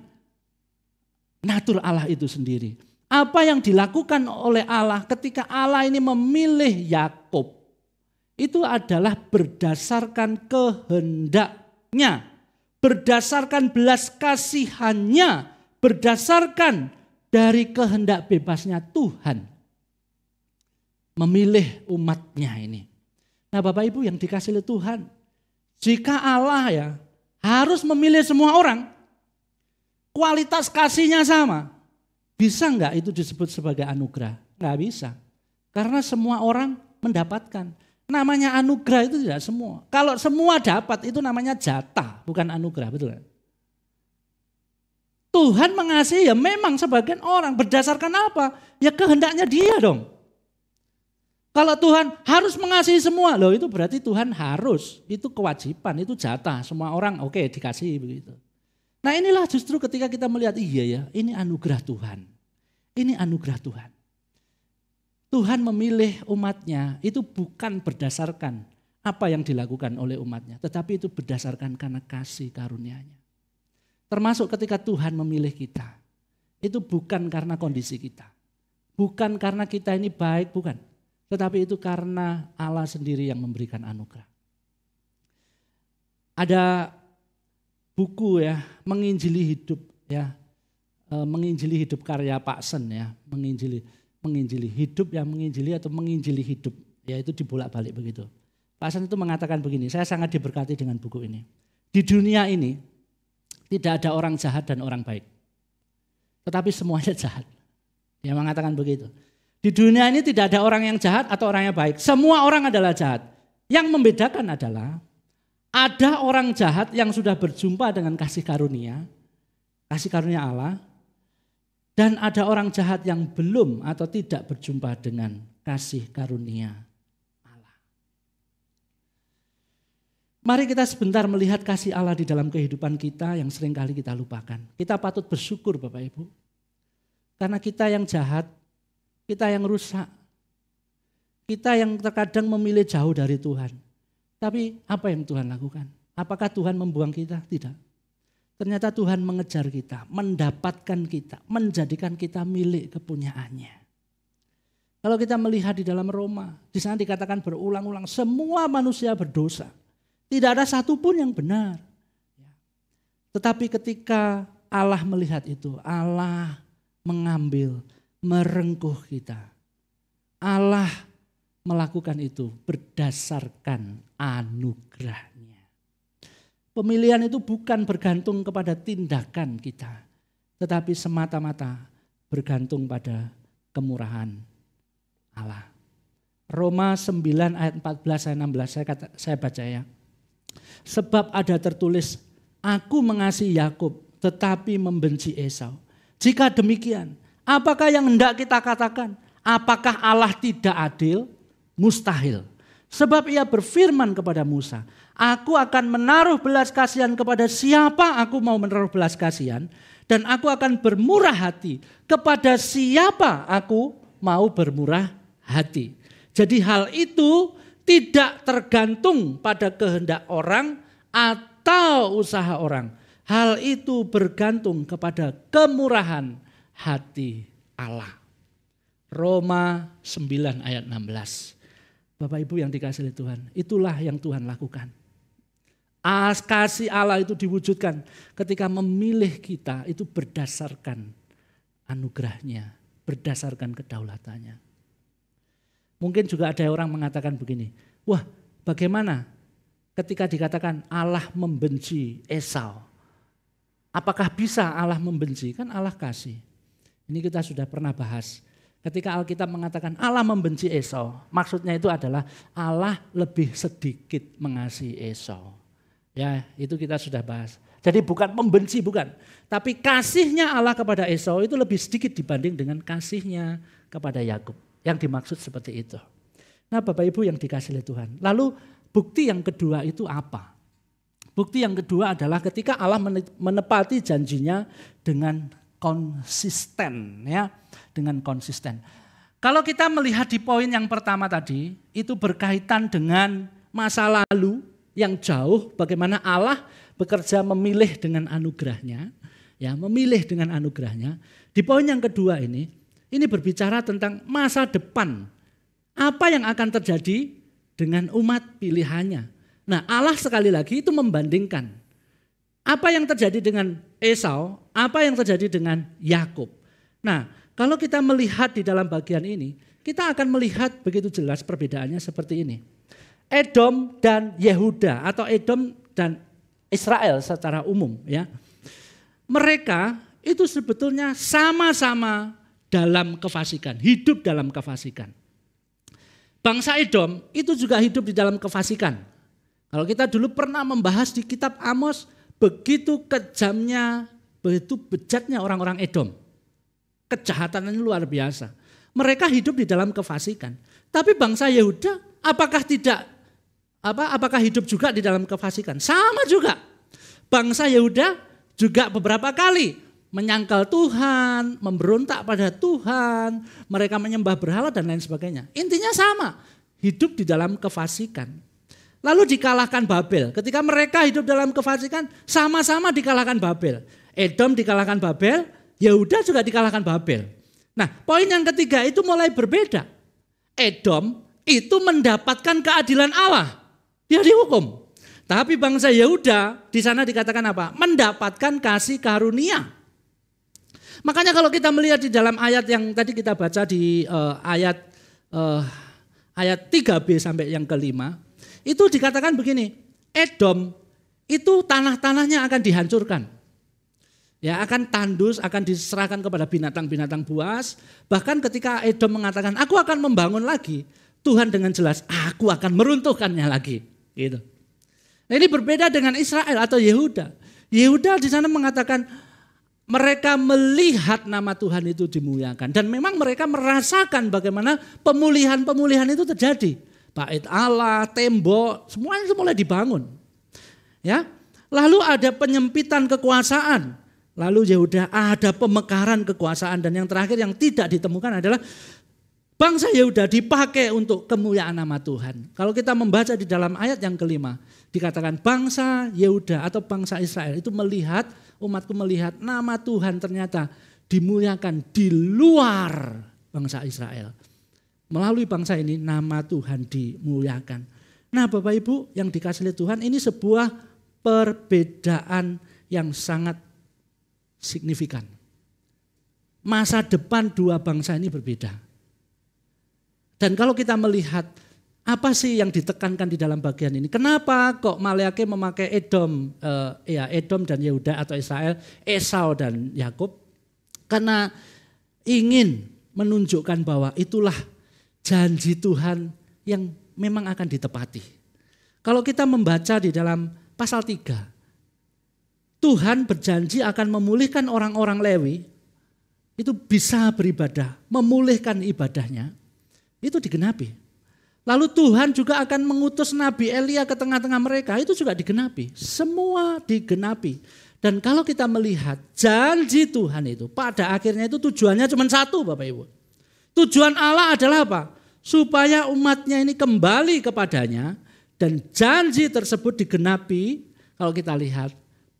natur Allah itu sendiri. Apa yang dilakukan oleh Allah ketika Allah ini memilih Yakub itu adalah berdasarkan kehendaknya, berdasarkan belas kasihannya, berdasarkan dari kehendak bebasnya Tuhan memilih umatnya ini. Nah Bapak Ibu yang dikasih oleh Tuhan, jika Allah ya harus memilih semua orang, kualitas kasihnya sama, Bisa enggak itu disebut sebagai anugerah? Enggak bisa. Karena semua orang mendapatkan. Namanya anugerah itu tidak semua. Kalau semua dapat itu namanya jatah, bukan anugerah, betul kan? Tuhan mengasihi ya memang sebagian orang. Berdasarkan apa? Ya kehendaknya dia dong. Kalau Tuhan harus mengasihi semua, loh itu berarti Tuhan harus. Itu kewajiban, itu jatah. Semua orang oke okay, dikasihi begitu. Nah inilah justru ketika kita melihat iya ya ini anugerah Tuhan. Ini anugerah Tuhan. Tuhan memilih umatnya itu bukan berdasarkan apa yang dilakukan oleh umatnya. Tetapi itu berdasarkan karena kasih karunia-Nya. Termasuk ketika Tuhan memilih kita. Itu bukan karena kondisi kita. Bukan karena kita ini baik, bukan. Tetapi itu karena Allah sendiri yang memberikan anugerah. Ada buku ya, Menginjili Hidup ya. Menginjili Hidup karya Pak Sen ya, menginjili menginjili hidup yang menginjili atau menginjili hidup, ya itu dibolak-balik begitu. Pak Sen itu mengatakan begini, saya sangat diberkati dengan buku ini. Di dunia ini tidak ada orang jahat dan orang baik, tetapi semuanya jahat. Dia mengatakan begitu. Di dunia ini tidak ada orang yang jahat atau orang yang baik, semua orang adalah jahat. Yang membedakan adalah ada orang jahat yang sudah berjumpa dengan kasih karunia, kasih karunia Allah. Dan ada orang jahat yang belum atau tidak berjumpa dengan kasih karunia Allah. Mari kita sebentar melihat kasih Allah di dalam kehidupan kita yang seringkali kita lupakan. Kita patut bersyukur Bapak Ibu. Karena kita yang jahat, kita yang rusak, kita yang terkadang memilih jauh dari Tuhan. Tapi apa yang Tuhan lakukan? Apakah Tuhan membuang kita? Tidak. Ternyata Tuhan mengejar kita, mendapatkan kita, menjadikan kita milik kepunyaannya. Kalau kita melihat di dalam Roma, di sana dikatakan berulang-ulang semua manusia berdosa. Tidak ada satupun yang benar. Tetapi ketika Allah melihat itu, Allah mengambil, merengkuh kita. Allah melakukan itu berdasarkan anugerah. Pemilihan itu bukan bergantung kepada tindakan kita, tetapi semata-mata bergantung pada kemurahan Allah. Roma sembilan ayat empat belas sampai enam belas saya kata, saya baca ya. Sebab ada tertulis, aku mengasihi Yakub tetapi membenci Esau. Jika demikian, apakah yang hendak kita katakan? Apakah Allah tidak adil? Mustahil. Sebab ia berfirman kepada Musa, aku akan menaruh belas kasihan kepada siapa aku mau menaruh belas kasihan. Dan aku akan bermurah hati kepada siapa aku mau bermurah hati. Jadi hal itu tidak tergantung pada kehendak orang atau usaha orang. Hal itu bergantung kepada kemurahan hati Allah. Roma sembilan ayat enam belas. Bapak Ibu yang dikasihi oleh Tuhan, itulah yang Tuhan lakukan. As kasih Allah itu diwujudkan ketika memilih kita itu berdasarkan anugerahnya, berdasarkan kedaulatannya. Mungkin juga ada orang mengatakan begini, wah bagaimana ketika dikatakan Allah membenci Esau? Apakah bisa Allah membenci? Kan Allah kasih. Ini kita sudah pernah bahas. Ketika Alkitab mengatakan Allah membenci Esau, maksudnya itu adalah Allah lebih sedikit mengasihi Esau. Ya, itu kita sudah bahas. Jadi bukan membenci, bukan. Tapi kasihnya Allah kepada Esau itu lebih sedikit dibanding dengan kasihnya kepada Yakub. Yang dimaksud seperti itu. Nah Bapak Ibu yang dikasihi oleh Tuhan. Lalu bukti yang kedua itu apa? Bukti yang kedua adalah ketika Allah menepati janjinya dengan konsisten, ya, dengan konsisten. Kalau kita melihat di poin yang pertama tadi, itu berkaitan dengan masa lalu yang jauh, bagaimana Allah bekerja memilih dengan anugerahnya, ya, memilih dengan anugerahnya. Di poin yang kedua ini, ini berbicara tentang masa depan. Apa yang akan terjadi dengan umat pilihannya. Nah, Allah sekali lagi itu membandingkan apa yang terjadi dengan Esau, apa yang terjadi dengan Yakub. Nah, kalau kita melihat di dalam bagian ini, kita akan melihat begitu jelas perbedaannya seperti ini. Edom dan Yehuda atau Edom dan Israel secara umum, ya. Mereka itu sebetulnya sama-sama dalam kefasikan, hidup dalam kefasikan. Bangsa Edom itu juga hidup di dalam kefasikan. Kalau kita dulu pernah membahas di kitab Amos, begitu kejamnya, begitu bejatnya orang-orang Edom. Kejahatannya luar biasa. Mereka hidup di dalam kefasikan. Tapi bangsa Yehuda apakah tidak apa apakah hidup juga di dalam kefasikan? Sama juga. Bangsa Yehuda juga beberapa kali menyangkal Tuhan, memberontak pada Tuhan, mereka menyembah berhala dan lain sebagainya. Intinya sama, hidup di dalam kefasikan. Lalu dikalahkan Babel. Ketika mereka hidup dalam kefasikan, sama-sama dikalahkan Babel. Edom dikalahkan Babel, Yehuda juga dikalahkan Babel. Nah, poin yang ketiga itu mulai berbeda. Edom itu mendapatkan keadilan Allah. Dia dihukum. Tapi bangsa Yehuda di sana dikatakan apa? Mendapatkan kasih karunia. Makanya kalau kita melihat di dalam ayat yang tadi kita baca di uh, ayat uh, ayat tiga b sampai yang kelima, itu dikatakan begini, Edom itu tanah-tanahnya akan dihancurkan. Ya, akan tandus, akan diserahkan kepada binatang-binatang buas. Bahkan ketika Edom mengatakan, aku akan membangun lagi, Tuhan dengan jelas, aku akan meruntuhkannya lagi. Gitu. Nah, ini berbeda dengan Israel atau Yehuda. Yehuda di sana mengatakan, mereka melihat nama Tuhan itu dimuliakan. Dan memang mereka merasakan bagaimana pemulihan-pemulihan itu terjadi. Bait Allah, tembok, semuanya itu mulai dibangun. Ya, lalu ada penyempitan kekuasaan. Lalu Yehuda ada pemekaran kekuasaan. Dan yang terakhir yang tidak ditemukan adalah bangsa Yehuda dipakai untuk kemuliaan nama Tuhan. Kalau kita membaca di dalam ayat yang kelima, dikatakan bangsa Yehuda atau bangsa Israel itu melihat, umatku melihat nama Tuhan ternyata dimuliakan di luar bangsa Israel. Melalui bangsa ini nama Tuhan dimuliakan. Nah Bapak Ibu yang dikasihi oleh Tuhan, ini sebuah perbedaan yang sangat signifikan. Masa depan dua bangsa ini berbeda. Dan kalau kita melihat apa sih yang ditekankan di dalam bagian ini? Kenapa kok Maleakhi memakai Edom, eh, ya Edom dan Yehuda atau Israel, Esau dan Yakub? Karena ingin menunjukkan bahwa itulah janji Tuhan yang memang akan ditepati. Kalau kita membaca di dalam pasal tiga, Tuhan berjanji akan memulihkan orang-orang Lewi, itu bisa beribadah, memulihkan ibadahnya, itu digenapi. Lalu Tuhan juga akan mengutus Nabi Elia ke tengah-tengah mereka, itu juga digenapi. Semua digenapi. Dan kalau kita melihat janji Tuhan itu, pada akhirnya itu tujuannya cuma satu Bapak Ibu. Tujuan Allah adalah apa? Supaya umatnya ini kembali kepadanya dan janji tersebut digenapi kalau kita lihat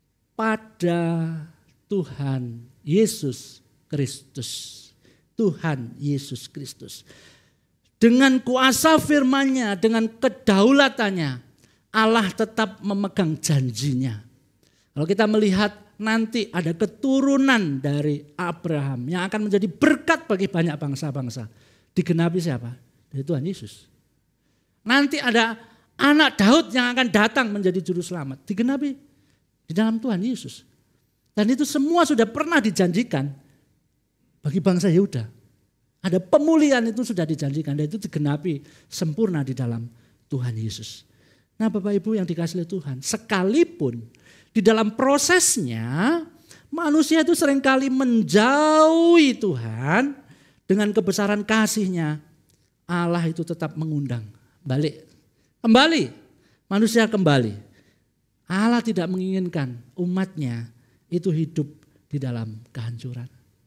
pada Tuhan Yesus Kristus. Tuhan Yesus Kristus. Dengan kuasa firman-Nya, dengan kedaulatannya, Allah tetap memegang janjinya. Kalau kita melihat nanti ada keturunan dari Abraham yang akan menjadi berkat bagi banyak bangsa-bangsa. Digenapi siapa? Dari Tuhan Yesus. Nanti ada anak Daud yang akan datang menjadi juru selamat. Digenapi di dalam Tuhan Yesus. Dan itu semua sudah pernah dijanjikan bagi bangsa Yehuda. Ada pemulihan itu sudah dijanjikan dan itu digenapi sempurna di dalam Tuhan Yesus. Nah Bapak Ibu yang dikasihi oleh Tuhan, sekalipun di dalam prosesnya manusia itu seringkali menjauhi Tuhan, dengan kebesaran kasih-Nya Allah itu tetap mengundang balik. Kembali, manusia kembali. Allah tidak menginginkan umatnya itu hidup di dalam kehancuran.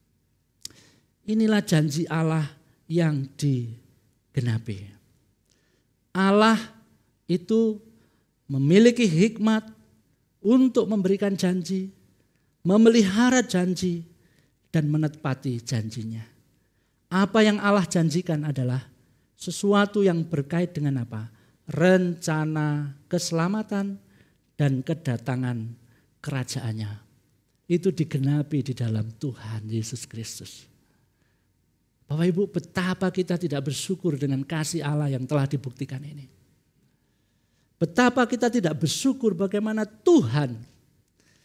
Inilah janji Allah yang digenapi. Allah itu memiliki hikmat untuk memberikan janji, memelihara janji, dan menepati janjinya. Apa yang Allah janjikan adalah sesuatu yang berkait dengan apa? Rencana keselamatan dan kedatangan kerajaannya. Itu digenapi di dalam Tuhan Yesus Kristus. Bapak Ibu, betapa kita tidak bersyukur dengan kasih Allah yang telah dibuktikan ini. Betapa kita tidak bersyukur bagaimana Tuhan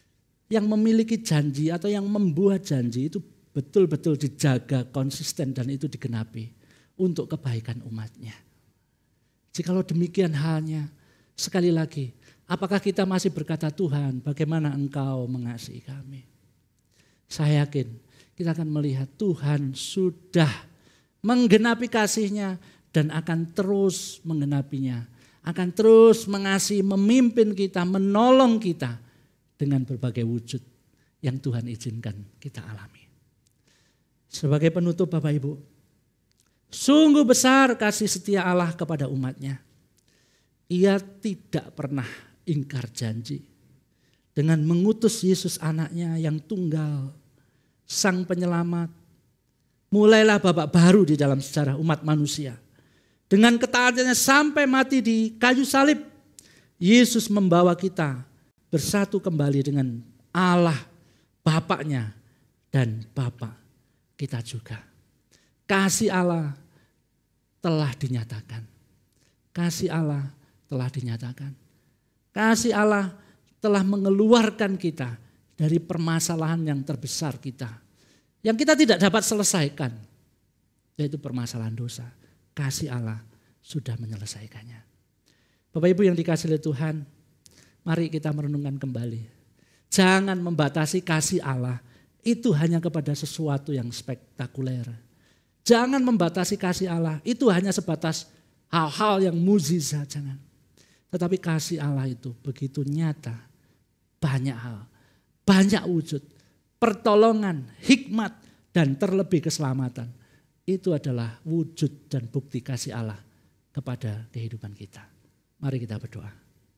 yang memiliki janji atau yang membuat janji itu betul-betul dijaga konsisten dan itu digenapi untuk kebaikan umatnya. Jikalau demikian halnya, sekali lagi, apakah kita masih berkata, Tuhan bagaimana engkau mengasihi kami? Saya yakin kita akan melihat Tuhan sudah menggenapi kasih-Nya dan akan terus menggenapinya. Akan terus mengasihi, memimpin kita, menolong kita dengan berbagai wujud yang Tuhan izinkan kita alami. Sebagai penutup Bapak Ibu, sungguh besar kasih setia Allah kepada umatnya. Ia tidak pernah ingkar janji. Dengan mengutus Yesus anaknya yang tunggal, Sang Penyelamat, mulailah babak baru di dalam sejarah umat manusia. Dengan ketaatannya sampai mati di kayu salib, Yesus membawa kita bersatu kembali dengan Allah, Bapaknya dan Bapa kita juga. Kasih Allah telah dinyatakan. Kasih Allah telah dinyatakan. Kasih Allah telah mengeluarkan kita dari permasalahan yang terbesar kita. Yang kita tidak dapat selesaikan, yaitu permasalahan dosa. Kasih Allah sudah menyelesaikannya. Bapak Ibu yang dikasihi oleh Tuhan, mari kita merenungkan kembali. Jangan membatasi kasih Allah itu hanya kepada sesuatu yang spektakuler. Jangan membatasi kasih Allah itu hanya sebatas hal-hal yang mukjizat, jangan. Tetapi kasih Allah itu begitu nyata, banyak hal, banyak wujud, pertolongan, hikmat, dan terlebih keselamatan. Itu adalah wujud dan bukti kasih Allah kepada kehidupan kita. Mari kita berdoa.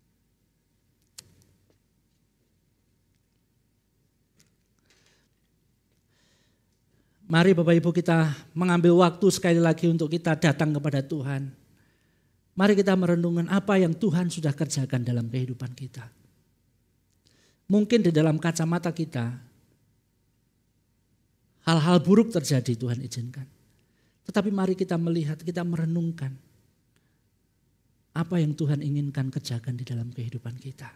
Mari Bapak Ibu kita mengambil waktu sekali lagi untuk kita datang kepada Tuhan. Mari kita merenungkan apa yang Tuhan sudah kerjakan dalam kehidupan kita. Mungkin di dalam kacamata kita, hal-hal buruk terjadi Tuhan izinkan. Tetapi mari kita melihat, kita merenungkan apa yang Tuhan inginkan kerjakan di dalam kehidupan kita.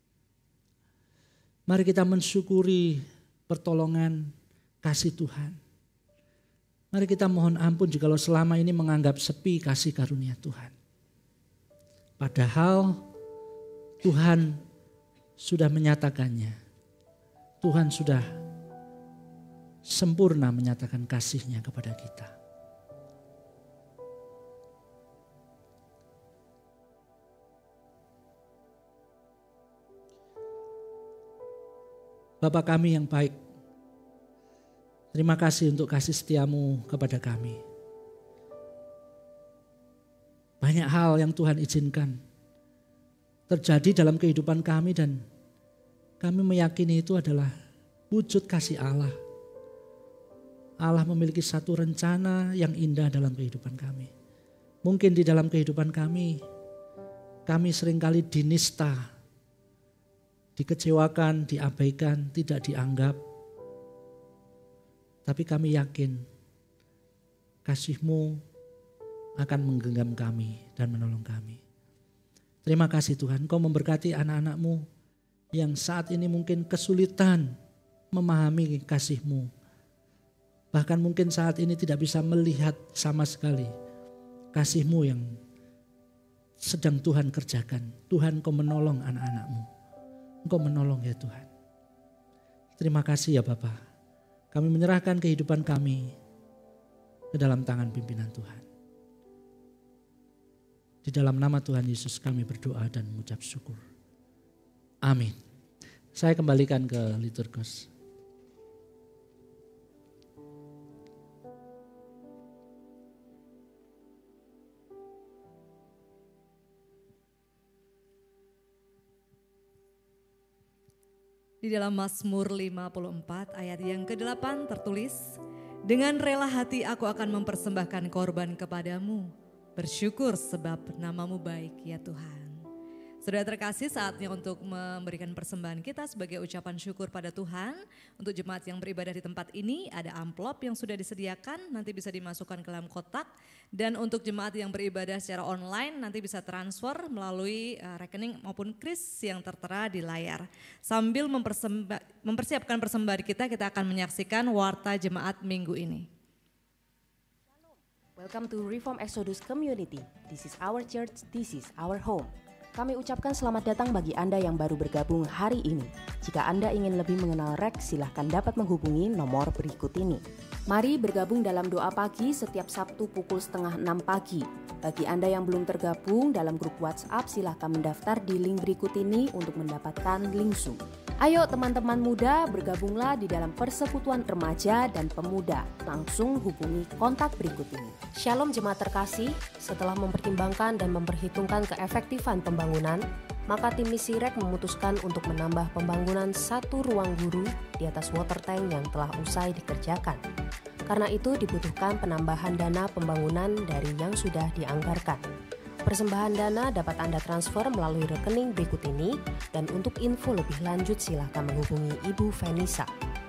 Mari kita mensyukuri pertolongan kasih Tuhan. Mari kita mohon ampun jikalau selama ini menganggap sepi kasih karunia Tuhan. Padahal Tuhan sudah menyatakannya. Tuhan sudah sempurna menyatakan kasih-Nya kepada kita. Bapa kami yang baik, terima kasih untuk kasih setiamu kepada kami. Banyak hal yang Tuhan izinkan terjadi dalam kehidupan kami dan kami meyakini itu adalah wujud kasih Allah. Allah memiliki satu rencana yang indah dalam kehidupan kami. Mungkin di dalam kehidupan kami, kami seringkali dinista, dikecewakan, diabaikan, tidak dianggap. Tapi kami yakin kasih-Mu akan menggenggam kami dan menolong kami. Terima kasih Tuhan, Kau memberkati anak-anak-Mu yang saat ini mungkin kesulitan memahami kasih-Mu. Bahkan mungkin saat ini tidak bisa melihat sama sekali kasih-Mu yang sedang Tuhan kerjakan. Tuhan Kau menolong anak-anak-Mu. Engkau menolong ya Tuhan. Terima kasih ya Bapa. Kami menyerahkan kehidupan kami ke dalam tangan pimpinan Tuhan. Di dalam nama Tuhan Yesus kami berdoa dan mengucap syukur. Amin. Saya kembalikan ke liturgus. Di dalam Mazmur lima puluh empat ayat yang kedelapan tertulis, dengan rela hati aku akan mempersembahkan korban kepadamu, bersyukur sebab namamu baik ya Tuhan. Saudara terkasih, saatnya untuk memberikan persembahan kita sebagai ucapan syukur pada Tuhan. Untuk jemaat yang beribadah di tempat ini ada amplop yang sudah disediakan, nanti bisa dimasukkan ke dalam kotak. Dan untuk jemaat yang beribadah secara online nanti bisa transfer melalui uh, rekening maupun kris yang tertera di layar. Sambil mempersiapkan persembahan kita, kita akan menyaksikan warta jemaat minggu ini. Welcome to Reform Exodus Community. This is our church, this is our home. Kami ucapkan selamat datang bagi Anda yang baru bergabung hari ini. Jika Anda ingin lebih mengenal R E K, silahkan dapat menghubungi nomor berikut ini. Mari bergabung dalam doa pagi setiap Sabtu pukul setengah enam pagi. Bagi Anda yang belum tergabung dalam grup WhatsApp, silahkan mendaftar di link berikut ini untuk mendapatkan link Zoom. Ayo teman-teman muda, bergabunglah di dalam persekutuan remaja dan pemuda. Langsung hubungi kontak berikut ini. Shalom jemaat terkasih, setelah mempertimbangkan dan memperhitungkan keefektifan pembangunan, maka tim misi R E K memutuskan untuk menambah pembangunan satu ruang guru di atas water tank yang telah usai dikerjakan. Karena itu dibutuhkan penambahan dana pembangunan dari yang sudah dianggarkan. Persembahan dana dapat Anda transfer melalui rekening berikut ini, dan untuk info lebih lanjut silakan menghubungi Ibu Venisa.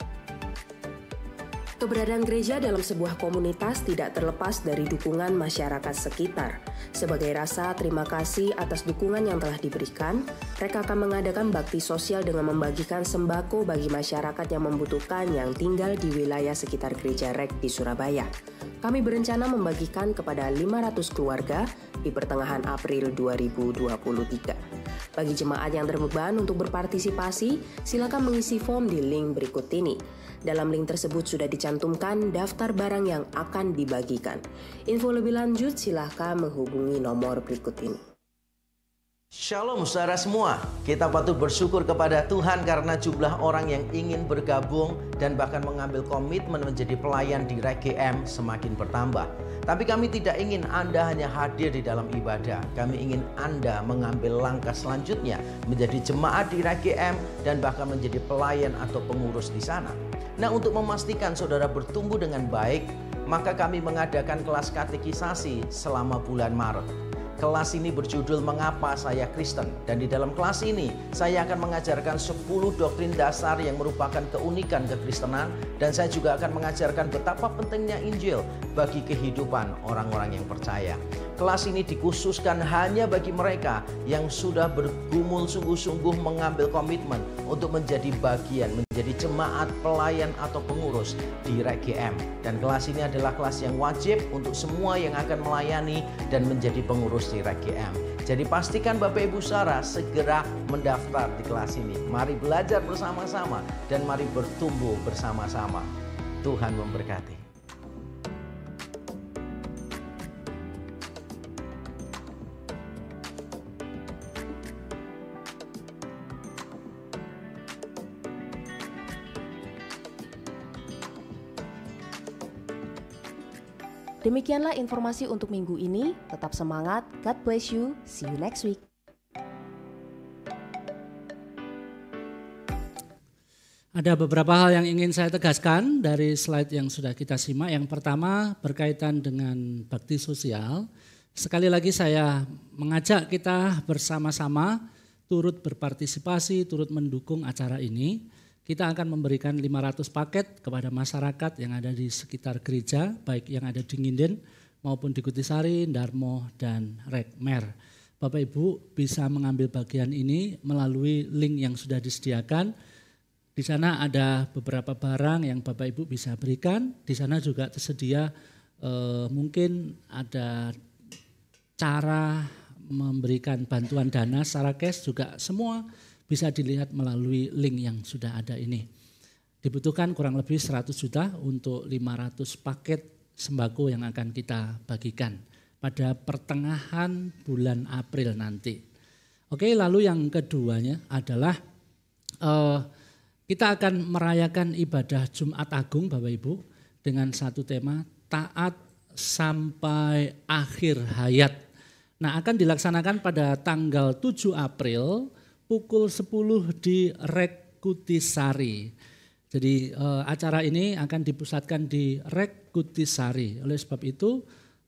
Keberadaan gereja dalam sebuah komunitas tidak terlepas dari dukungan masyarakat sekitar. Sebagai rasa terima kasih atas dukungan yang telah diberikan, mereka akan mengadakan bakti sosial dengan membagikan sembako bagi masyarakat yang membutuhkan yang tinggal di wilayah sekitar gereja R E K di Surabaya. Kami berencana membagikan kepada lima ratus keluarga di pertengahan April dua ribu dua puluh tiga. Bagi jemaat yang berbeban untuk berpartisipasi, silakan mengisi form di link berikut ini. Dalam link tersebut sudah dicantumkan daftar barang yang akan dibagikan. Info lebih lanjut silakan menghubungi nomor berikut ini. Shalom saudara semua, kita patut bersyukur kepada Tuhan karena jumlah orang yang ingin bergabung dan bahkan mengambil komitmen menjadi pelayan di R E K G M semakin bertambah. Tapi kami tidak ingin Anda hanya hadir di dalam ibadah, kami ingin Anda mengambil langkah selanjutnya menjadi jemaat di R E K G M dan bahkan menjadi pelayan atau pengurus di sana. Nah, untuk memastikan saudara bertumbuh dengan baik, maka kami mengadakan kelas katekisasi selama bulan Maret. Kelas ini berjudul Mengapa Saya Kristen, dan di dalam kelas ini saya akan mengajarkan sepuluh doktrin dasar yang merupakan keunikan kekristenan, dan saya juga akan mengajarkan betapa pentingnya Injil bagi kehidupan orang-orang yang percaya. Kelas ini dikhususkan hanya bagi mereka yang sudah bergumul sungguh-sungguh mengambil komitmen untuk menjadi bagian, menjadi jemaat, pelayan atau pengurus di R E K G M. Dan kelas ini adalah kelas yang wajib untuk semua yang akan melayani dan menjadi pengurus di R E K G M. Jadi pastikan Bapak Ibu Saudara segera mendaftar di kelas ini. Mari belajar bersama-sama dan mari bertumbuh bersama-sama. Tuhan memberkati. Demikianlah informasi untuk minggu ini. Tetap semangat, God bless you, see you next week. Ada beberapa hal yang ingin saya tegaskan dari slide yang sudah kita simak. Yang pertama berkaitan dengan bakti sosial. Sekali lagi saya mengajak kita bersama-sama turut berpartisipasi, turut mendukung acara ini. Kita akan memberikan lima ratus paket kepada masyarakat yang ada di sekitar gereja, baik yang ada di Nginden maupun di Kutisari, Darmo, dan Rekmer. Bapak Ibu bisa mengambil bagian ini melalui link yang sudah disediakan. Di sana ada beberapa barang yang Bapak Ibu bisa berikan. Di sana juga tersedia eh, mungkin ada cara memberikan bantuan dana secara cash, juga semua bisa dilihat melalui link yang sudah ada ini. Dibutuhkan kurang lebih seratus juta untuk lima ratus paket sembako yang akan kita bagikan pada pertengahan bulan April nanti. Oke, lalu yang keduanya adalah eh, kita akan merayakan ibadah Jumat Agung Bapak Ibu dengan satu tema taat sampai akhir hayat. Nah, akan dilaksanakan pada tanggal tujuh April pukul sepuluh di R E K Kutisari. Jadi eh, acara ini akan dipusatkan di R E K Kutisari. Oleh sebab itu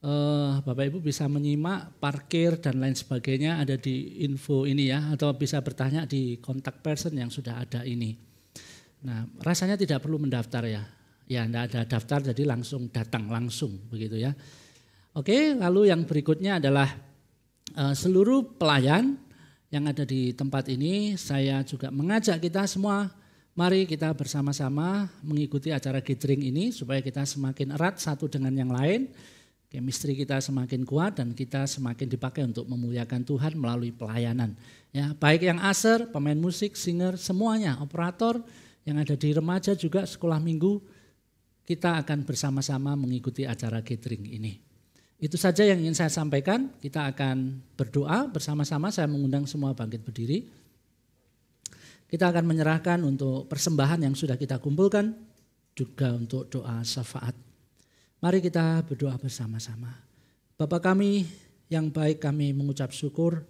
Uh, Bapak Ibu bisa menyimak parkir dan lain sebagainya ada di info ini ya, atau bisa bertanya di kontak person yang sudah ada ini. Nah, rasanya tidak perlu mendaftar ya, ya tidak ada daftar jadi langsung datang langsung begitu ya. Oke, lalu yang berikutnya adalah uh, seluruh pelayan yang ada di tempat ini, saya juga mengajak kita semua, mari kita bersama-sama mengikuti acara gathering ini supaya kita semakin erat satu dengan yang lain. Chemistry kita semakin kuat dan kita semakin dipakai untuk memuliakan Tuhan melalui pelayanan. Ya, baik yang usher, pemain musik, singer, semuanya, operator yang ada di remaja juga sekolah minggu, kita akan bersama-sama mengikuti acara gathering ini. Itu saja yang ingin saya sampaikan. Kita akan berdoa bersama-sama. Saya mengundang semua bangkit berdiri. Kita akan menyerahkan untuk persembahan yang sudah kita kumpulkan, juga untuk doa syafaat. Mari kita berdoa bersama-sama. Bapa kami yang baik, kami mengucap syukur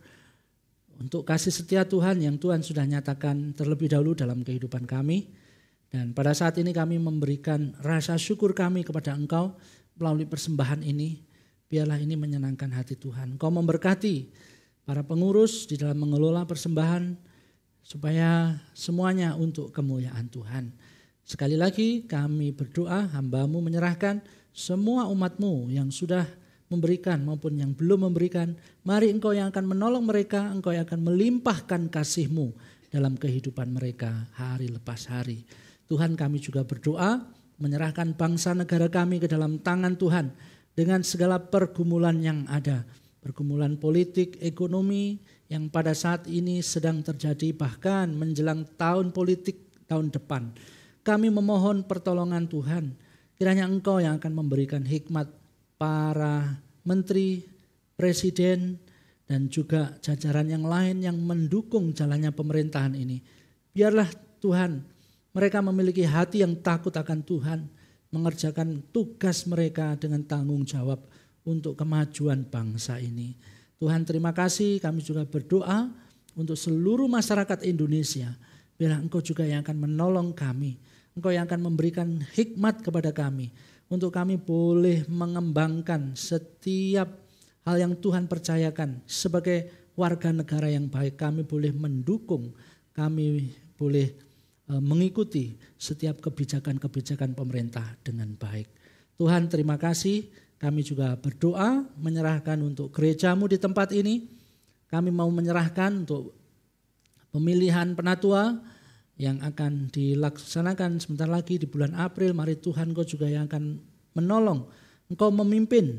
untuk kasih setia Tuhan yang Tuhan sudah nyatakan terlebih dahulu dalam kehidupan kami. Dan pada saat ini kami memberikan rasa syukur kami kepada Engkau melalui persembahan ini. Biarlah ini menyenangkan hati Tuhan. Engkau memberkati para pengurus di dalam mengelola persembahan supaya semuanya untuk kemuliaan Tuhan. Sekali lagi kami berdoa, hamba-Mu menyerahkan semua umat-Mu yang sudah memberikan maupun yang belum memberikan, mari Engkau yang akan menolong mereka, Engkau yang akan melimpahkan kasih-Mu dalam kehidupan mereka hari lepas hari. Tuhan, kami juga berdoa menyerahkan bangsa negara kami ke dalam tangan Tuhan dengan segala pergumulan yang ada, pergumulan politik, ekonomi yang pada saat ini sedang terjadi bahkan menjelang tahun politik tahun depan. Kami memohon pertolongan Tuhan. Kiranya Engkau yang akan memberikan hikmat para menteri, presiden, dan juga jajaran yang lain yang mendukung jalannya pemerintahan ini. Biarlah Tuhan, mereka memiliki hati yang takut akan Tuhan, mengerjakan tugas mereka dengan tanggung jawab untuk kemajuan bangsa ini. Tuhan, terima kasih, kami juga berdoa untuk seluruh masyarakat Indonesia. Biarlah Engkau juga yang akan menolong kami. Engkau yang akan memberikan hikmat kepada kami untuk kami boleh mengembangkan setiap hal yang Tuhan percayakan sebagai warga negara yang baik. Kami boleh mendukung, kami boleh mengikuti setiap kebijakan-kebijakan pemerintah dengan baik. Tuhan, terima kasih. Kami juga berdoa menyerahkan untuk gereja-Mu di tempat ini. Kami mau menyerahkan untuk pemilihan penatua yang akan dilaksanakan sebentar lagi di bulan April. Mari Tuhan, Engkau juga yang akan menolong. Engkau memimpin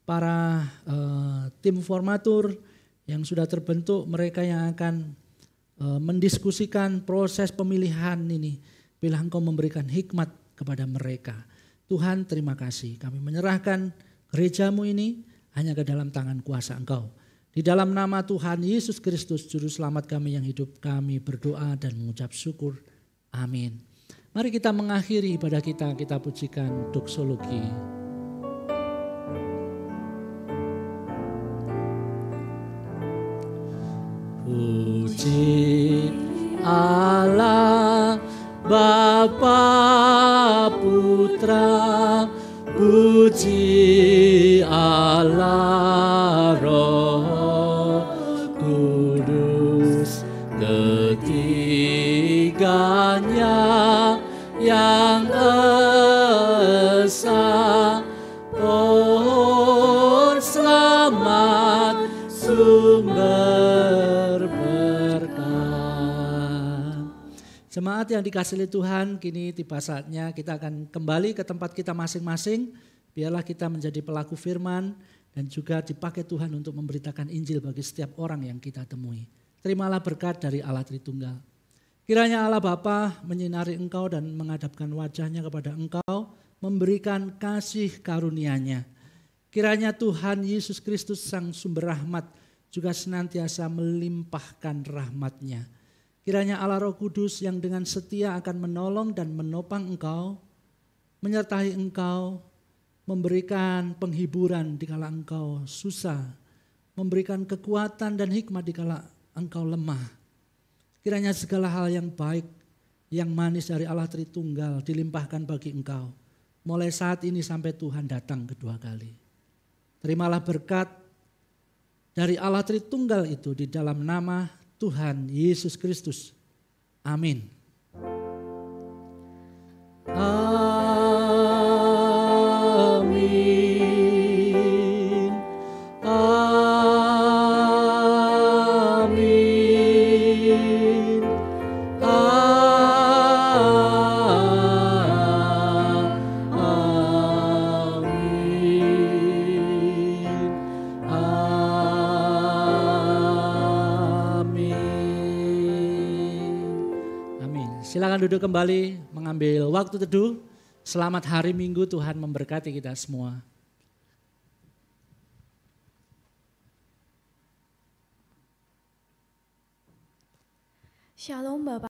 para uh, tim formatur yang sudah terbentuk, mereka yang akan uh, mendiskusikan proses pemilihan ini. Bila Engkau memberikan hikmat kepada mereka. Tuhan, terima kasih. Kami menyerahkan gereja-Mu ini hanya ke dalam tangan kuasa Engkau. Di dalam nama Tuhan Yesus Kristus, Juru Selamat kami yang hidup, kami berdoa dan mengucap syukur. Amin. Mari kita mengakhiri ibadah kita, kita pujikan doksologi. Puji Allah, Bapa Putra, puji Allah Roh Kudus, ketiganya yang esa. Pohon selamat, sumber berkah. Jemaat yang dikasihi Tuhan, kini tiba saatnya kita akan kembali ke tempat kita masing-masing. Biarlah kita menjadi pelaku firman dan juga dipakai Tuhan untuk memberitakan Injil bagi setiap orang yang kita temui. Terimalah berkat dari Allah Tritunggal. Kiranya Allah Bapa menyinari engkau dan menghadapkan wajahnya kepada engkau, memberikan kasih karunia-Nya. Kiranya Tuhan Yesus Kristus Sang Sumber Rahmat juga senantiasa melimpahkan rahmat-Nya. Kiranya Allah Roh Kudus yang dengan setia akan menolong dan menopang engkau, menyertai engkau, memberikan penghiburan dikala engkau susah, memberikan kekuatan dan hikmat dikala engkau lemah. Kiranya segala hal yang baik, yang manis dari Allah Tritunggal dilimpahkan bagi engkau, mulai saat ini sampai Tuhan datang kedua kali. Terimalah berkat dari Allah Tritunggal itu di dalam nama Tuhan Yesus Kristus. Amin. Amin. Amin. Silakan duduk kembali, mengambil waktu teduh. Selamat hari Minggu, Tuhan memberkati kita semua. Shalom Bapak.